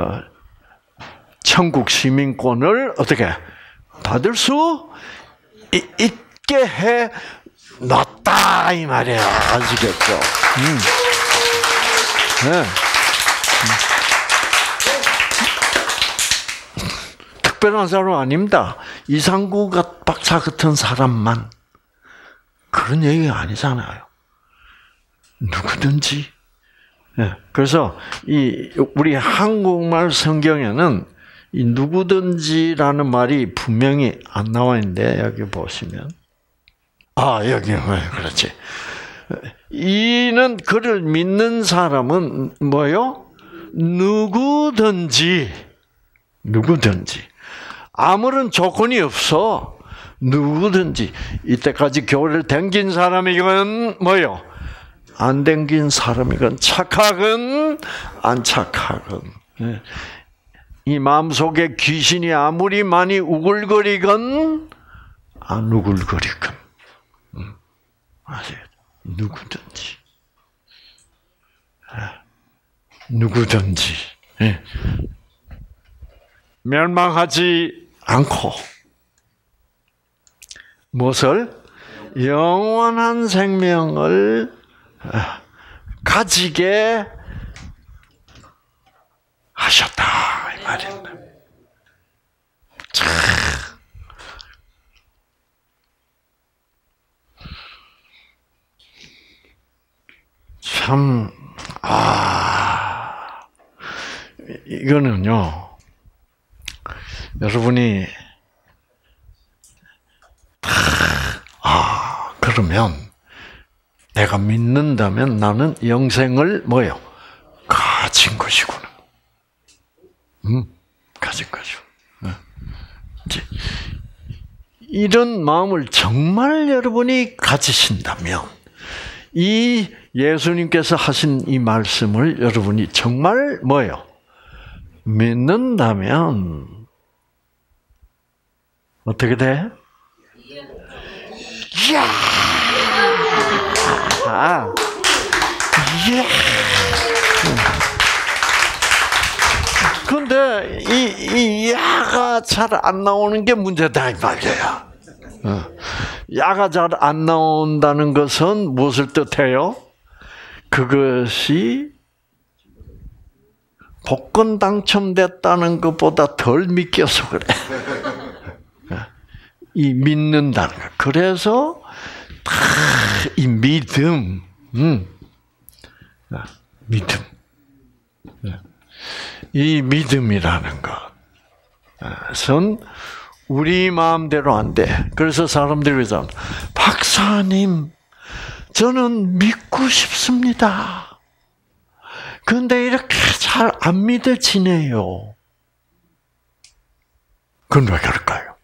천국 시민권을 어떻게 받을 수 있게 해 놨다 이 말이야. 아시겠죠? 네. 특별한 사람 아닙니다. 이상국 박사 같은 사람만 그런 얘기가 아니잖아요. 누구든지. 네. 그래서 우리 한국말 성경에는 이 누구든지라는 말이 분명히 안 나와 있는데 여기 보시면 여기 그렇지. 이는 그를 믿는 사람은 누구든지 아무런 조건이 없어. 누구든지 이때까지 교회를 다닌 사람이건 안 댕긴 사람이건 착하건 안 착하건 이 마음속에 귀신이 아무리 많이 우글거리건 안 우글거리건 아세요? 누구든지 멸망하지 않고 무엇을? 영원한 생명을 가지게 하셨다 이 말입니다. 참, 이거는요, 여러분이, 그러면, 내가 믿는다면 나는 영생을 뭐예요? 가진 것이구나. 가진 것이고. 이런 마음을 정말 여러분이 가지신다면, 이 예수님께서 하신 이 말씀을 여러분이 정말 뭐예요? 믿는다면 어떻게 돼? 이야! 이야! 근데 이 야가 잘 안 나오는 게 문제다 이 말이야. 야가 잘 안 나온다는 것은 무엇을 뜻해요? 그것이 복권 당첨됐다는 것보다 덜 믿겨서 그래. 이 믿는다는 거. 그래서 이 믿음, 이 믿음이라는 것은 우리 마음대로 안 돼. 그래서 사람들이 그러잖아. 박사님, 저는 믿고 싶습니다. 그런데 이렇게 잘 안 믿어지네요. 그건 왜 그럴까요?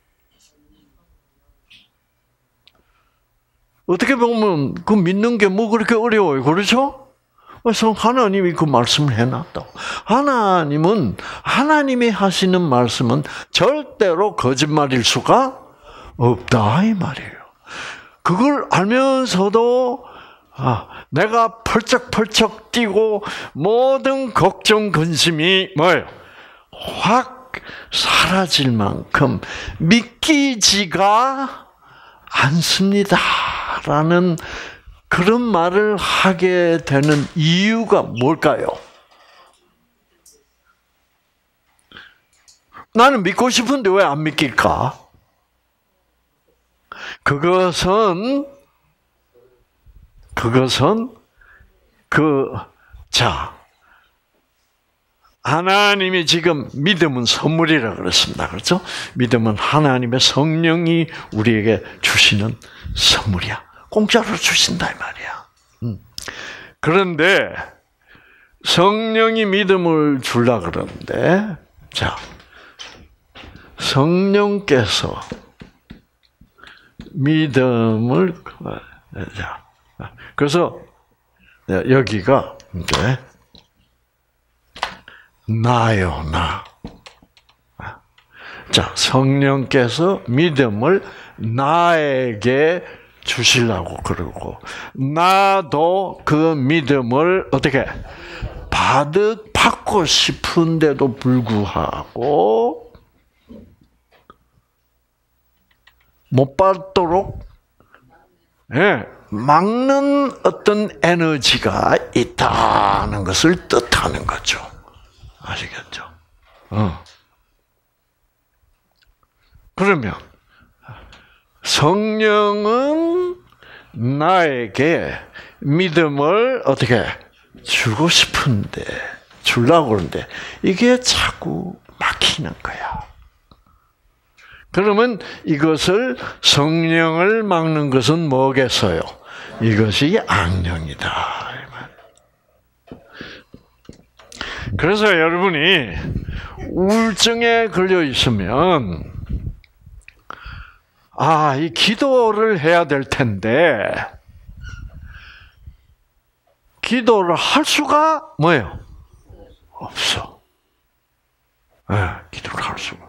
어떻게 보면 그 믿는 게 뭐 그렇게 어려워요. 그렇죠? 그래서 하나님이 그 말씀을 해놨다. 하나님은 하나님이 하시는 말씀은 절대로 거짓말일 수가 없다 이 말이에요. 그걸 알면서도 내가 펄쩍펄쩍 뛰고 모든 걱정 근심이 뭐예요? 확 사라질 만큼 믿기지가 않습니다라는 그런 말을 하게 되는 이유가 뭘까요? 나는 믿고 싶은데 왜 안 믿길까? 그것은 하나님이 지금 믿음은 선물이라고 그랬습니다. 그렇죠? 믿음은 하나님의 성령이 우리에게 주시는 선물이야. 공짜로 주신다 이 말이야. 그런데 성령이 믿음을 주려 그러는데, 성령께서 믿음을 그래서 여기가 이제 나요, 나. 성령께서 믿음을 나에게 주시려고 그러고, 나도 그 믿음을 어떻게 받고 싶은데도 불구하고 못 받도록 막는 어떤 에너지가 있다는 것을 뜻하는 거죠. 아시겠죠? 그러면 성령은 나에게 믿음을 어떻게 주고 싶은데, 주려고 그러는데 이게 자꾸 막히는 거야. 그러면 이것을 성령을 막는 것은 뭐겠어요? 이것이 악령이다. 그래서 여러분이 우울증에 걸려 있으면 이 기도를 해야 될 텐데 기도를 할 수가 뭐예요? 없어. 기도를 할 수가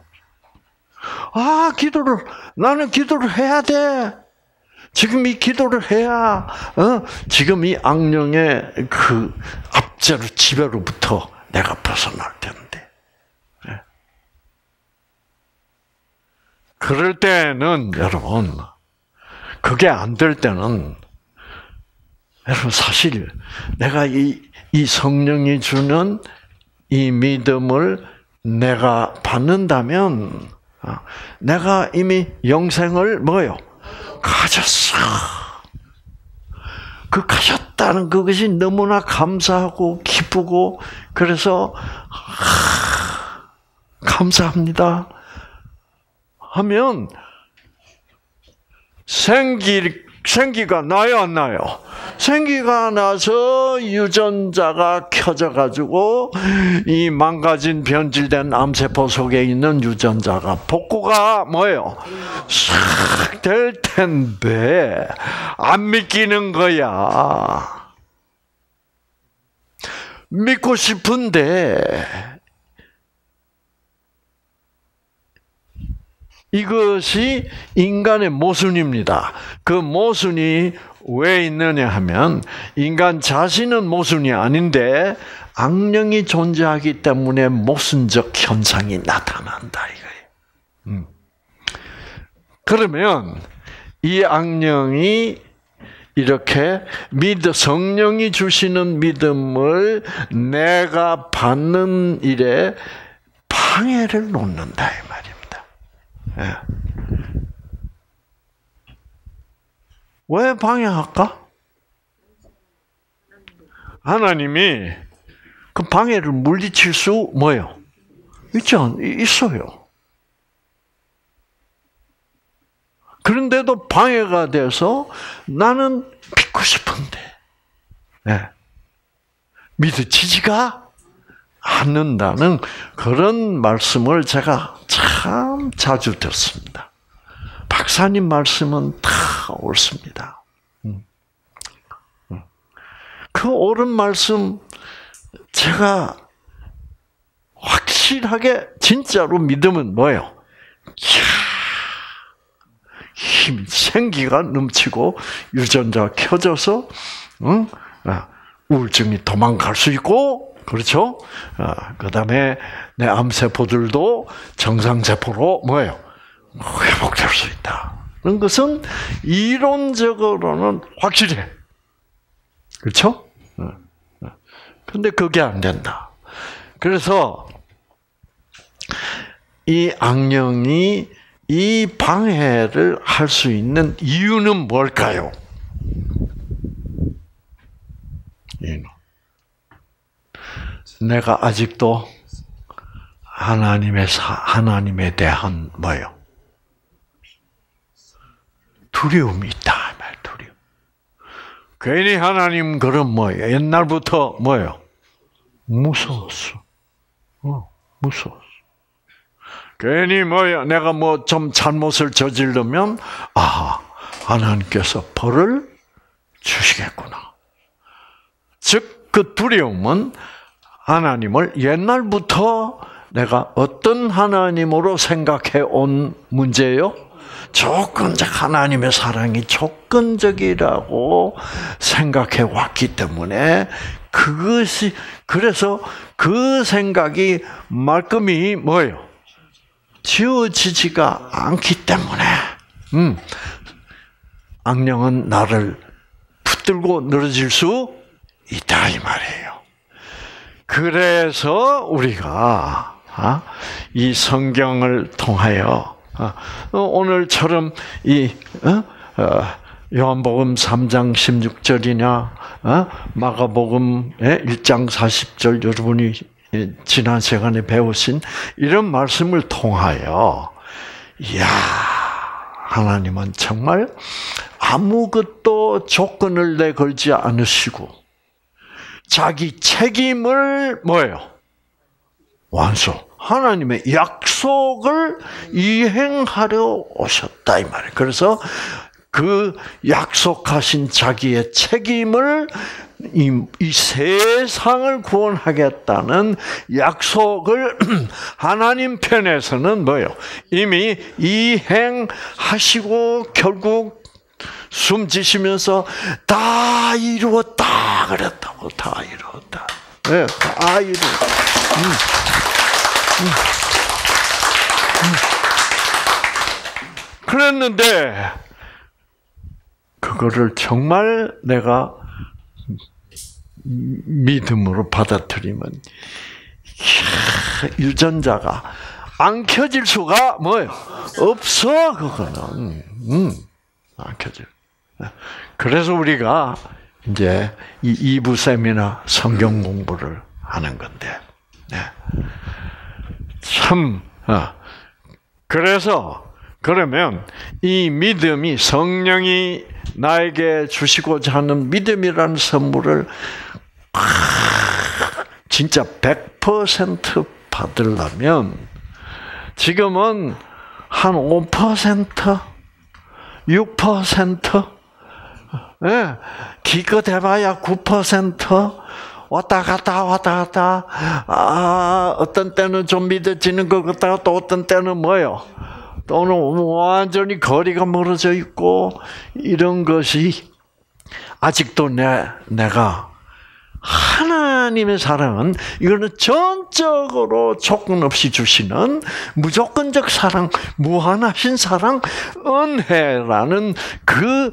없어. 나는 기도를 해야 돼. 지금 이 기도를 해야, 지금 이 악령의 그 압제로, 지배로부터 내가 벗어날 텐데. 그럴 때는, 여러분, 그게 안 될 때는, 여러분, 사실, 내가 이 성령이 주는 이 믿음을 내가 받는다면, 내가 이미 영생을 뭐요? 가졌어. 그 가졌다는 그것이 너무나 감사하고 기쁘고, 그래서, 감사합니다. 하면, 생기가 나요, 안 나요? 생기가 나서 유전자가 켜져가지고 이 망가진 변질된 암세포 속에 있는 유전자가 복구가 뭐예요? 싹 될 텐데 안 믿기는 거야. 믿고 싶은데 이것이 인간의 모순입니다. 그 모순이 왜 있느냐 하면 인간 자신은 모순이 아닌데 악령이 존재하기 때문에 모순적 현상이 나타난다 이거예요. 그러면 이 악령이 이렇게 성령이 주시는 믿음을 내가 받는 일에 방해를 놓는다 이 말입니다. 왜 방해할까? 하나님이 그 방해를 물리칠 수 뭐예요? 있어요. 그런데도 방해가 돼서 나는 믿고 싶은데 믿어지지가 않는다는 그런 말씀을 제가 참 자주 듣습니다. 박사님 말씀은 다 옳습니다. 그 옳은 말씀 제가 확실하게 진짜로 믿으면 뭐예요? 힘, 생기가 넘치고 유전자가 켜져서 우울증이 도망갈 수 있고 그렇죠? 그다음에 내 암세포들도 정상세포로 뭐예요? 회복될 수 있다. 그런 것은 이론적으로는 확실해. 그렇죠? 근데 그게 안 된다. 그래서 이 악령이 이 방해를 할 수 있는 이유는 뭘까요? 내가 아직도 하나님에 대한 뭐예요? 두려움이 있다. 두려움. 괜히 하나님 그럼 뭐예요? 옛날부터 뭐예요? 무서웠어. 무서웠어. 괜히 뭐야? 내가 뭐 좀 잘못을 저지르면 하나님께서 벌을 주시겠구나. 즉 그 두려움은 하나님을 옛날부터 내가 어떤 하나님으로 생각해 온 문제예요? 조건적 하나님의 사랑이 조건적이라고 생각해 왔기 때문에 그래서 그 생각이 말끔히 뭐예요? 지워지지가 않기 때문에 악령은 나를 붙들고 늘어질 수 있다 이 말이에요. 그래서 우리가 이 성경을 통하여 오늘처럼 이 요한복음 3장 16절이냐 마가복음 1장 40절 여러분이 지난 시간에 배우신 이런 말씀을 통하여 하나님은 정말 아무것도 조건을 내걸지 않으시고 자기 책임을 뭐예요? 완수. 하나님의 약속을 이행하려 오셨다 이 말이에요. 그래서 그 약속하신 자기의 책임을 이 세상을 구원하겠다는 약속을 하나님 편에서는 뭐예요? 이미 이행하시고 결국 숨지시면서 다 이루었다 그랬다고. 다 이루었다. 네, 다 이루었다. 그랬는데 그거를 정말 내가 믿음으로 받아들이면 유전자가 안 켜질 수가 뭐예요? 없어. 그거는 안 켜져. 그래서 우리가 이제 이 2부 세미나 성경 공부를 하는 건데, 참 그래서 그러면 이 믿음이 성령이 나에게 주시고자 하는 믿음이라는 선물을 진짜 100% 받으려면 지금은 한 5%, 6%, 기껏 해봐야 9%, 왔다 갔다. 어떤 때는 좀 믿어지는 것 같다가 또 어떤 때는 뭐요? 또는 완전히 거리가 멀어져 있고 이런 것이 아직도 내가 하나님의 사랑은 이거는 전적으로 조건 없이 주시는 무조건적 사랑, 무한하신 사랑, 은혜라는 그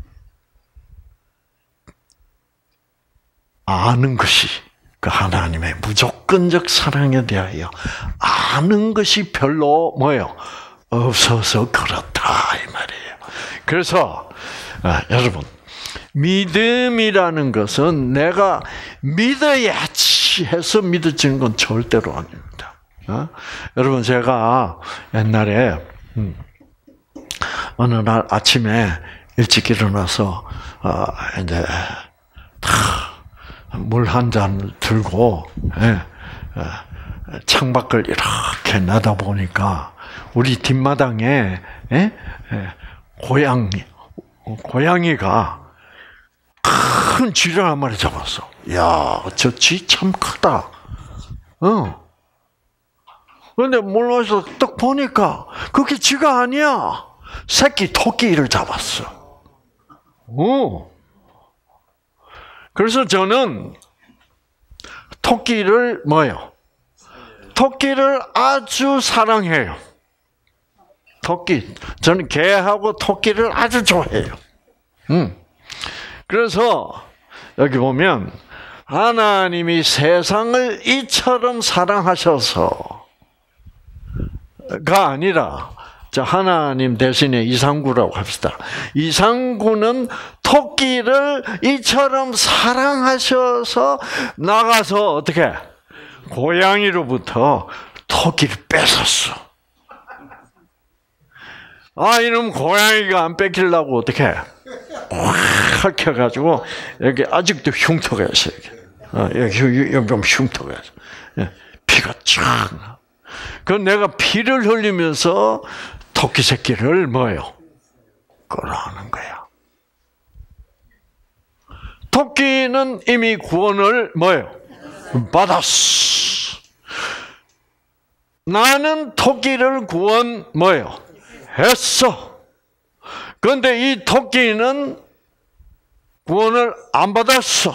아는 것이 그 하나님의 무조건적 사랑에 대하여 아는 것이 별로 뭐예요? 없어서 그렇다 이 말이에요. 그래서 여러분 믿음이라는 것은 내가 믿어야지 해서 믿어지는 건 절대로 아닙니다. 여러분 제가 옛날에 어느 날 아침에 일찍 일어나서 이제 물 한 잔을 들고 창밖을 이렇게 내다보니까 우리 뒷마당에 고양이가 큰 쥐를 한 마리 잡았어. 야, 저 쥐 참 크다. 그런데 몰라서 딱 보니까 그게 쥐가 아니야. 새끼 토끼를 잡았어. 그래서 저는 토끼를 토끼를 아주 사랑해요. 저는 개하고 토끼를 아주 좋아해요. 그래서 여기 보면 하나님이 세상을 이처럼 사랑하셔서가 아니라 자 하나님 대신에 이상구라고 합시다. 이상구는 토끼를 이처럼 사랑하셔서 나가서 어떻게 고양이로부터 토끼를 뺏었어. 이놈 고양이가 안 뺏기려고 어떻게 확 켜가지고 여기 아직도 흉터가 있어요. 여기 좀 흉터가 있어. 피가 쫙. 그 내가 피를 흘리면서 토끼 새끼를 끌어안는 거야. 토끼는 이미 구원을 받았어. 나는 토끼를 구원 했어. 그런데 이 토끼는 구원을 안 받았어.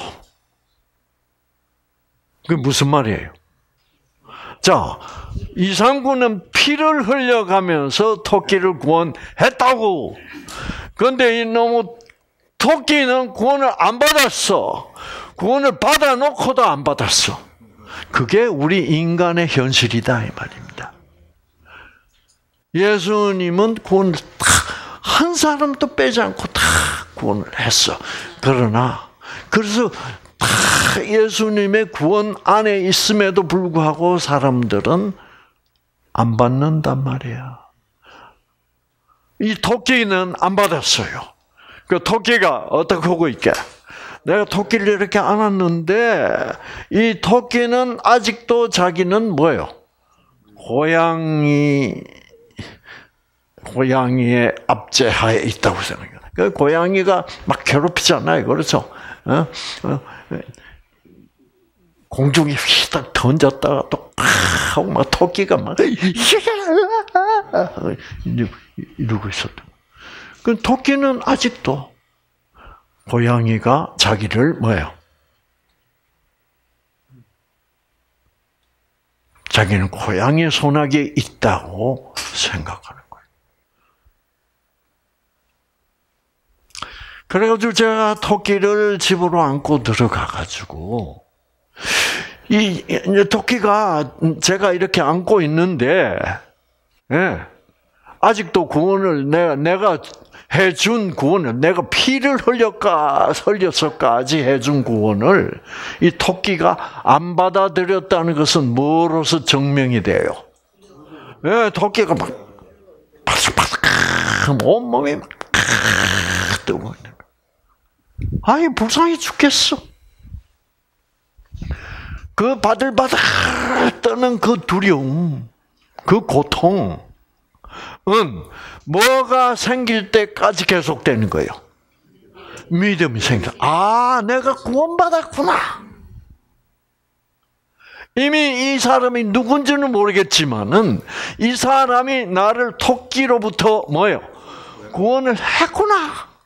그게 무슨 말이에요? 자, 이상구는 피를 흘려가면서 토끼를 구원했다고. 그런데 이놈의 토끼는 구원을 안 받았어. 구원을 받아놓고도 안 받았어. 그게 우리 인간의 현실이다 이 말입니다. 예수님은 구원을 한 사람도 빼지 않고 다 구원을 했어. 그래서 예수님의 구원 안에 있음에도 불구하고 사람들은 안 받는단 말이야. 이 토끼는 안 받았어요. 그 토끼가 어떻게 하고 있게? 내가 토끼를 이렇게 안았는데 이 토끼는 아직도 자기는 고양이의 압제하에 있다고 생각해요. 그 고양이가 막 괴롭히잖아요. 그렇죠? 공중에 휘딱 던졌다가 또 하고 막 토끼가 막 이러고 있었던. 그 토끼는 아직도 고양이가 자기를 뭐예요? 자기는 고양이의 손아귀에 있다고 생각하는 거예요. 그래가지고 제가 토끼를 집으로 안고 들어가가지고 이 토끼가 제가 이렇게 안고 있는데, 예, 아직도 구원을 내가 해준 구원을 내가 피를 흘려서까지 해준 구원을 이 토끼가 안 받아들였다는 것은 뭐로서 증명이 돼요? 예, 토끼가 막 바삭바삭 온몸이 막 뜨고 있는 거야. 아니 불쌍해 죽겠어. 그 바들바들 떠는 그 두려움, 그 고통은 뭐가 생길 때까지 계속되는 거예요. 믿음이 생겨. 아, 내가 구원받았구나. 이미 이 사람이 누군지는 모르겠지만은 이 사람이 나를 토끼로부터 뭐요? 구원을 했구나.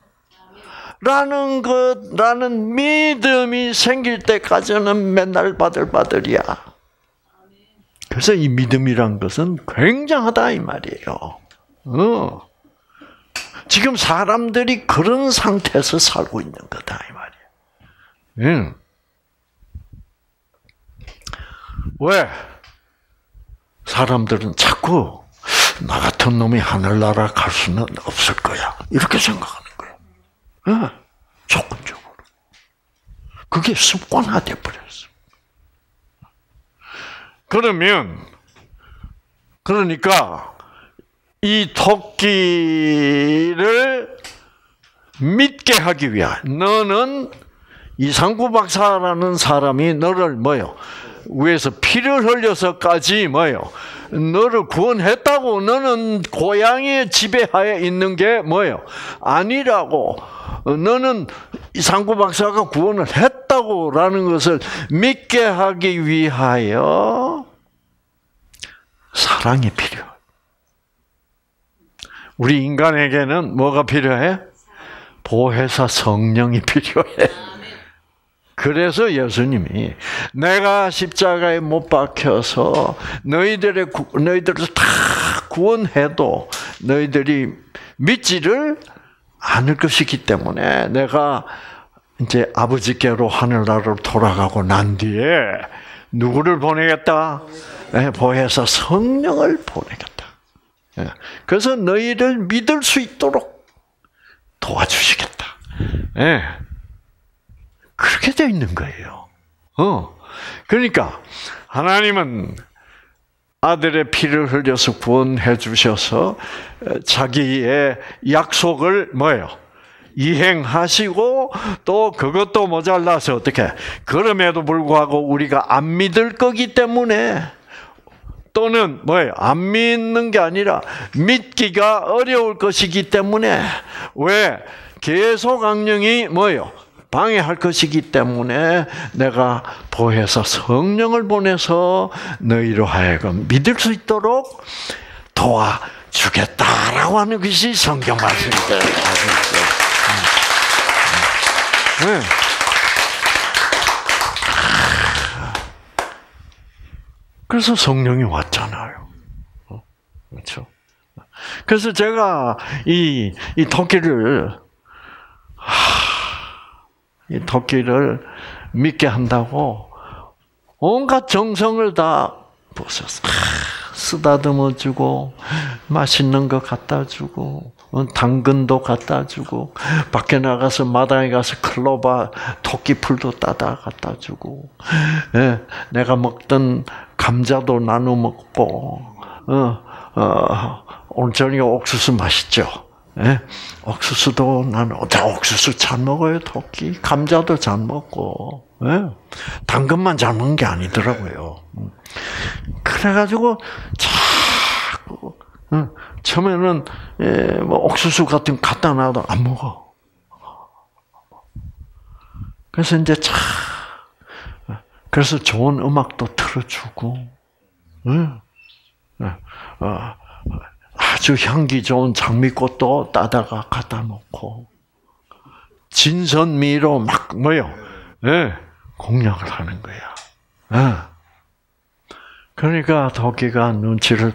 라는 믿음이 생길 때까지는 맨날 바들바들이야. 그래서 이 믿음이란 것은 굉장하다 이 말이에요. 지금 사람들이 그런 상태에서 살고 있는 거다 이 말이에요. 왜? 사람들은 자꾸 나 같은 놈이 하늘나라 갈 수는 없을 거야. 이렇게 생각하는 거예요. 조건적으로. 그게 습관화돼 버렸어. 그러니까 이 토끼를 믿게 하기 위한 너는 이상구 박사라는 사람이 너를 뭐요? 위에서 피를 흘려서까지 뭐요? 너를 구원했다고 너는 고양이의 지배하에 있는 게 뭐요? 아니라고. 너는 이상구 박사가 구원을 했다고라는 것을 믿게 하기 위하여 사랑이 필요해. 우리 인간에게는 뭐가 필요해? 보혜사 성령이 필요해. 그래서 예수님이 내가 십자가에 못 박혀서 너희들을 다 구원해도 너희들이 믿지를 않을 것이기 때문에 내가 이제 아버지께로 하늘나라로 돌아가고 난 뒤에 누구를 보내겠다? 보혜사 성령을 보내겠다. 그래서 너희를 믿을 수 있도록 도와주시겠다. 그렇게 되어 있는 거예요. 그러니까 하나님은 아들의 피를 흘려서 구원해 주셔서 자기의 약속을 뭐예요? 이행하시고 또 그것도 모자라서 어떻게? 그럼에도 불구하고 우리가 안 믿을 거기 때문에 또는 뭐예요? 안 믿는 게 아니라 믿기가 어려울 것이기 때문에 왜? 계속 악령이 뭐예요? 방해할 것이기 때문에 내가 보혜사 성령을 보내서 너희로 하여금 믿을 수 있도록 도와주겠다라고 하는 것이 성경 말씀입니다. 그래서 성령이 왔잖아요. 그렇죠? 그래서 제가 이 토끼를 믿게 한다고 온갖 정성을 다 부었어. 쓰다듬어 주고 맛있는 거 갖다 주고 당근도 갖다 주고 밖에 나가서 마당에 가서 클로바 토끼풀도 따다 갖다 주고 내가 먹던 감자도 나눠 먹고 오늘 저녁에 옥수수 맛있죠? 옥수수도 나는 옥수수 잘 먹어요 토끼. 감자도 잘 먹고 당근만 잘 먹는 게 아니더라고요. 그래가지고 자꾸 처음에는 뭐 옥수수 같은 거 갖다 놔도 안 먹어. 그래서 이제 그래서 좋은 음악도 틀어주고, 아주 향기 좋은 장미꽃도 따다가 갖다 놓고, 진선미로 막 공략을 하는 거야. 그러니까 토끼가 눈치를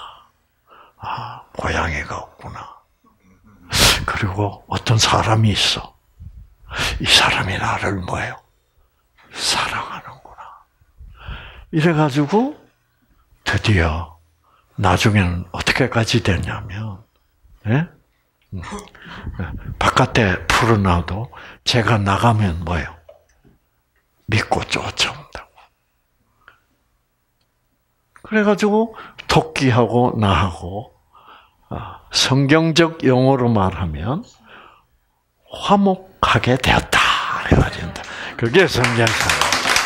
고양이가 없구나. 그리고 어떤 사람이 있어. 이 사람이 나를 사랑하는구나. 이래가지고 드디어 나중에는 어떻게까지 됐냐면, 바깥에 풀어놔도 제가 나가면 믿고 쫓아온다고. 그래가지고 토끼하고 나하고 성경적 용어로 말하면 화목하게 되었다. 그게 성경상.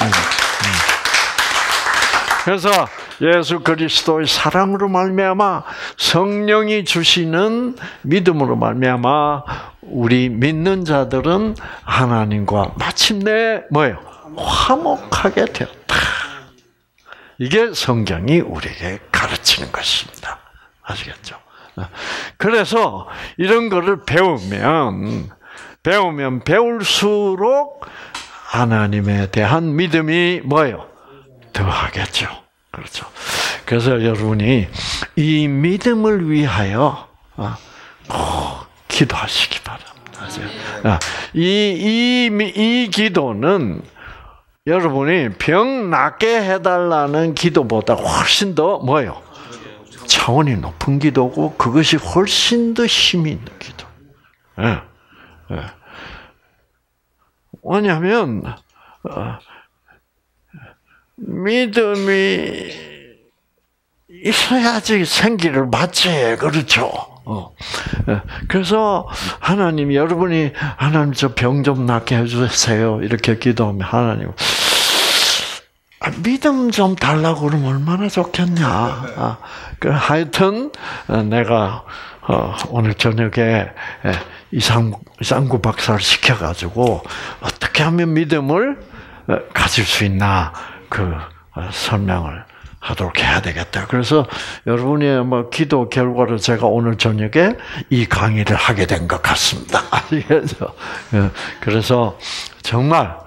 그래서 예수 그리스도의 사랑으로 말미암아 성령이 주시는 믿음으로 말미암아 우리 믿는 자들은 하나님과 마침내 화목하게 되었다. 이게 성경이 우리에게 가르치는 것입니다. 아시겠죠? 그래서 이런 거를 배우면 배울수록 하나님에 대한 믿음이 더하겠죠. 그렇죠. 그래서 여러분이 이 믿음을 위하여 기도하시기 바랍니다. 이 기도는 여러분이 병 낫게 해달라는 기도보다 훨씬 더 차원이 높은 기도고 그것이 훨씬 더 힘이 있는 기도. 왜냐하면 믿음이 있어야지 생기를 받지. 그렇죠. 그래서 하나님, 여러분이 하나님 저 병 좀 낫게 해주세요 이렇게 기도하면 하나님 믿음 좀 달라고 그러면 얼마나 좋겠냐. 하여튼 내가 오늘 저녁에 이상구 박사를 시켜가지고 어떻게 하면 믿음을 가질 수 있나 설명을 하도록 해야 되겠다. 그래서 여러분의 기도 결과로 제가 오늘 저녁에 이 강의를 하게 된 것 같습니다. 그래서 정말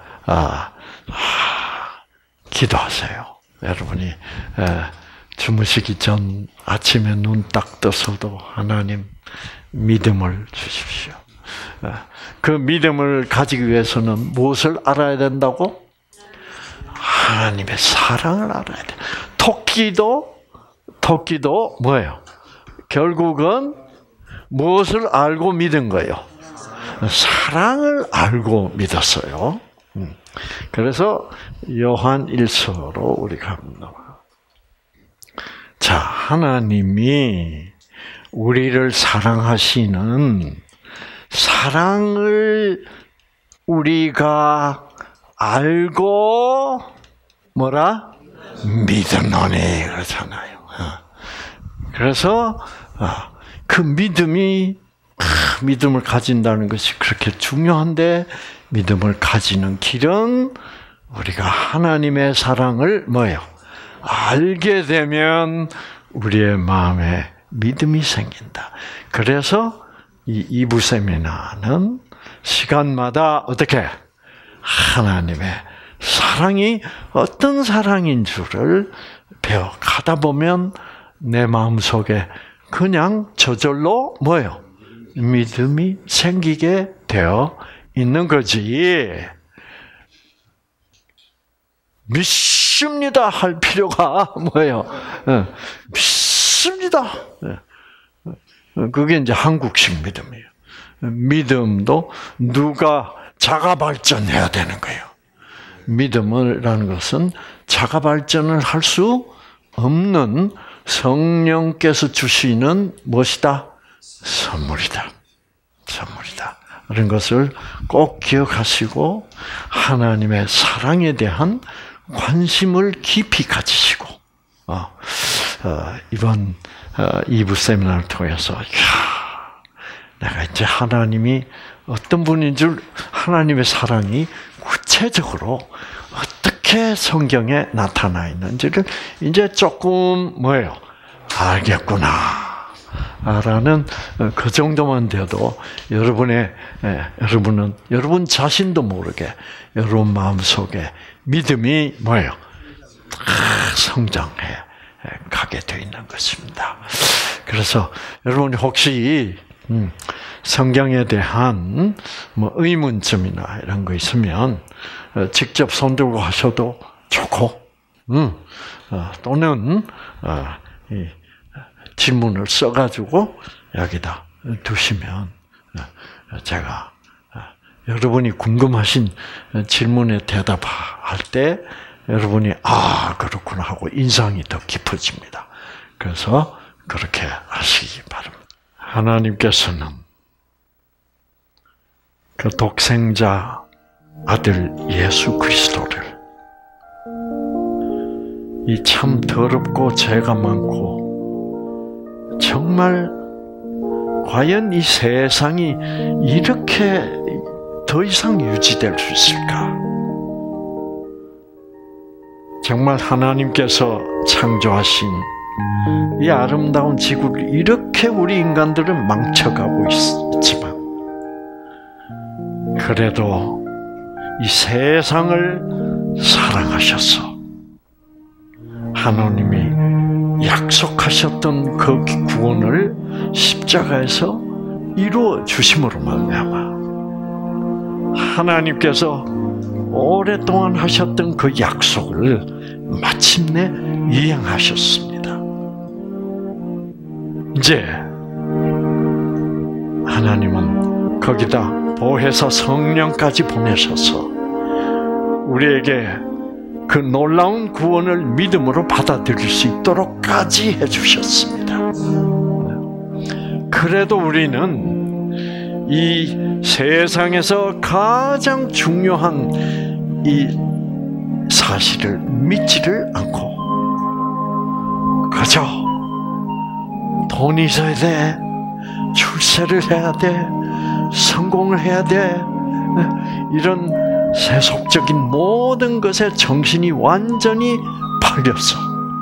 기도하세요. 여러분이 주무시기 전 아침에 눈 딱 떠서도 하나님 믿음을 주십시오. 그 믿음을 가지기 위해서는 무엇을 알아야 된다고? 하나님의 사랑을 알아야 돼. 토끼도 뭐예요? 결국은 무엇을 알고 믿은 거예요? 사랑을 알고 믿었어요. 그래서 요한 1서로 우리가 합니다. 자, 하나님이 우리를 사랑하시는 사랑을 우리가 알고 믿었노니 그렇잖아요. 그래서 그 믿음을 가진다는 것이 그렇게 중요한데 믿음을 가지는 길은 우리가 하나님의 사랑을 알게 되면 우리의 마음에 믿음이 생긴다. 그래서 이 2부 세미나는 시간마다 어떻게 하나님의 사랑이 어떤 사랑인 줄을 배워가다 보면 내 마음속에 그냥 저절로 믿음이 생기게 되어 있는 거지. 믿습니다 할 필요가 믿습니다. 그게 이제 한국식 믿음이에요. 믿음도 누가 자가 발전해야 되는 거예요. 믿음이라는 것은 자가 발전을 할 수 없는 성령께서 주시는 무엇이다? 선물이다. 그런 것을 꼭 기억하시고 하나님의 사랑에 대한 관심을 깊이 가지시고 이번 2부 세미나를 통해서 내가 이제 하나님이 어떤 분인 줄 하나님의 사랑이 구체적으로 어떻게 성경에 나타나 있는지를 이제 조금 뭐예요? 알겠구나. 라는 그 정도만 돼도 여러분은 여러분 자신도 모르게 여러분 마음속에 믿음이 뭐예요? 성장해 가게 되어 있는 것입니다. 그래서 여러분이 혹시 성경에 대한 뭐 의문점이나 이런 거 있으면 직접 손들고 하셔도 좋고, 또는 이 질문을 써가지고 여기다 두시면 제가 여러분이 궁금하신 질문에 대답할 때 여러분이 그렇구나 하고 인상이 더 깊어집니다. 그래서 그렇게 하시기 바랍니다. 하나님께서는 그 독생자 아들 예수 그리스도를 이 참 더럽고 죄가 많고 정말 과연 이 세상이 이렇게 더 이상 유지될 수 있을까? 정말 하나님께서 창조하신 이 아름다운 지구를 이렇게 우리 인간들은 망쳐가고 있지만 그래도 이 세상을 사랑하셔서 하나님이 약속하셨던 그 구원을 십자가에서 이루어 주심으로 말미암아 하나님께서 오랫동안 하셨던 그 약속을 마침내 이행하셨습니다. 이제 하나님은 거기다 보혜사 성령까지 보내셔서 우리에게 그 놀라운 구원을 믿음으로 받아들일 수 있도록까지 해주셨습니다. 그래도 우리는 이 세상에서 가장 중요한 이 사실을 믿지를 않고 그저 돈이 있어야 돼, 출세를 해야 돼, 성공을 해야 돼, 이런 세속적인 모든 것에 정신이 완전히 팔렸어.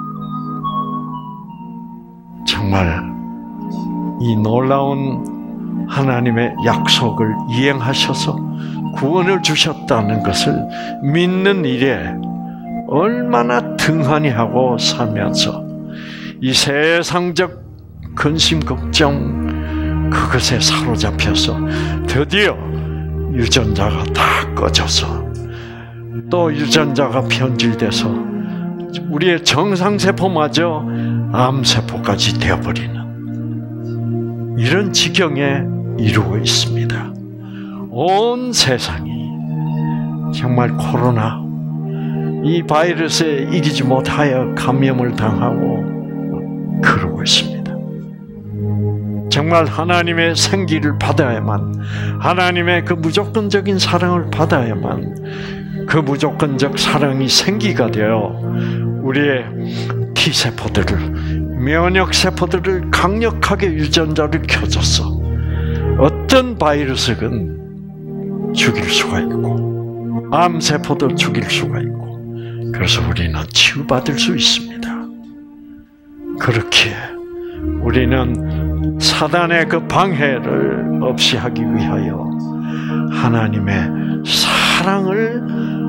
정말 이 놀라운 하나님의 약속을 이행하셔서 구원을 주셨다는 것을 믿는 일에 얼마나 등한히 하고 살면서 이 세상적 근심 걱정 그것에 사로잡혀서 드디어 유전자가 다 꺼져서 또 유전자가 변질돼서 우리의 정상세포마저 암세포까지 되어버리는 이런 지경에 이르고 있습니다. 온 세상이 정말 코로나 이 바이러스에 이기지 못하여 감염을 당하고 그러고 있습니다. 정말 하나님의 생기를 받아야만, 하나님의 그 무조건적인 사랑을 받아야만 그 무조건적 사랑이 생기가 되어 우리의 T세포들을, 면역세포들을 강력하게 유전자를 켜줘서 어떤 바이러스든 죽일 수가 있고 암세포도 죽일 수가 있고 그래서 우리는 치유받을 수 있습니다. 그렇게 우리는 사단의 그 방해를 없이 하기 위하여 하나님의 사랑을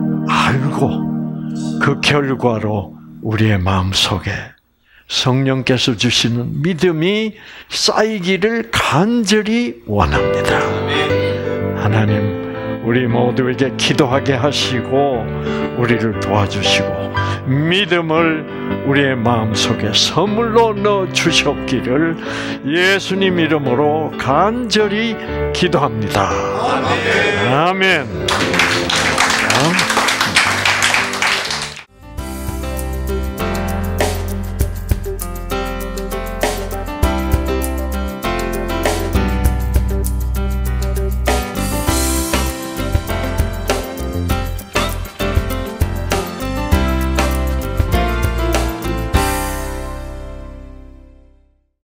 알고 그 결과로 우리의 마음속에 성령께서 주시는 믿음이 쌓이기를 간절히 원합니다. 하나님, 우리 모두에게 기도하게 하시고 우리를 도와주시고 믿음을 우리의 마음속에 선물로 넣어주셨기를 예수님 이름으로 간절히 기도합니다. 아멘.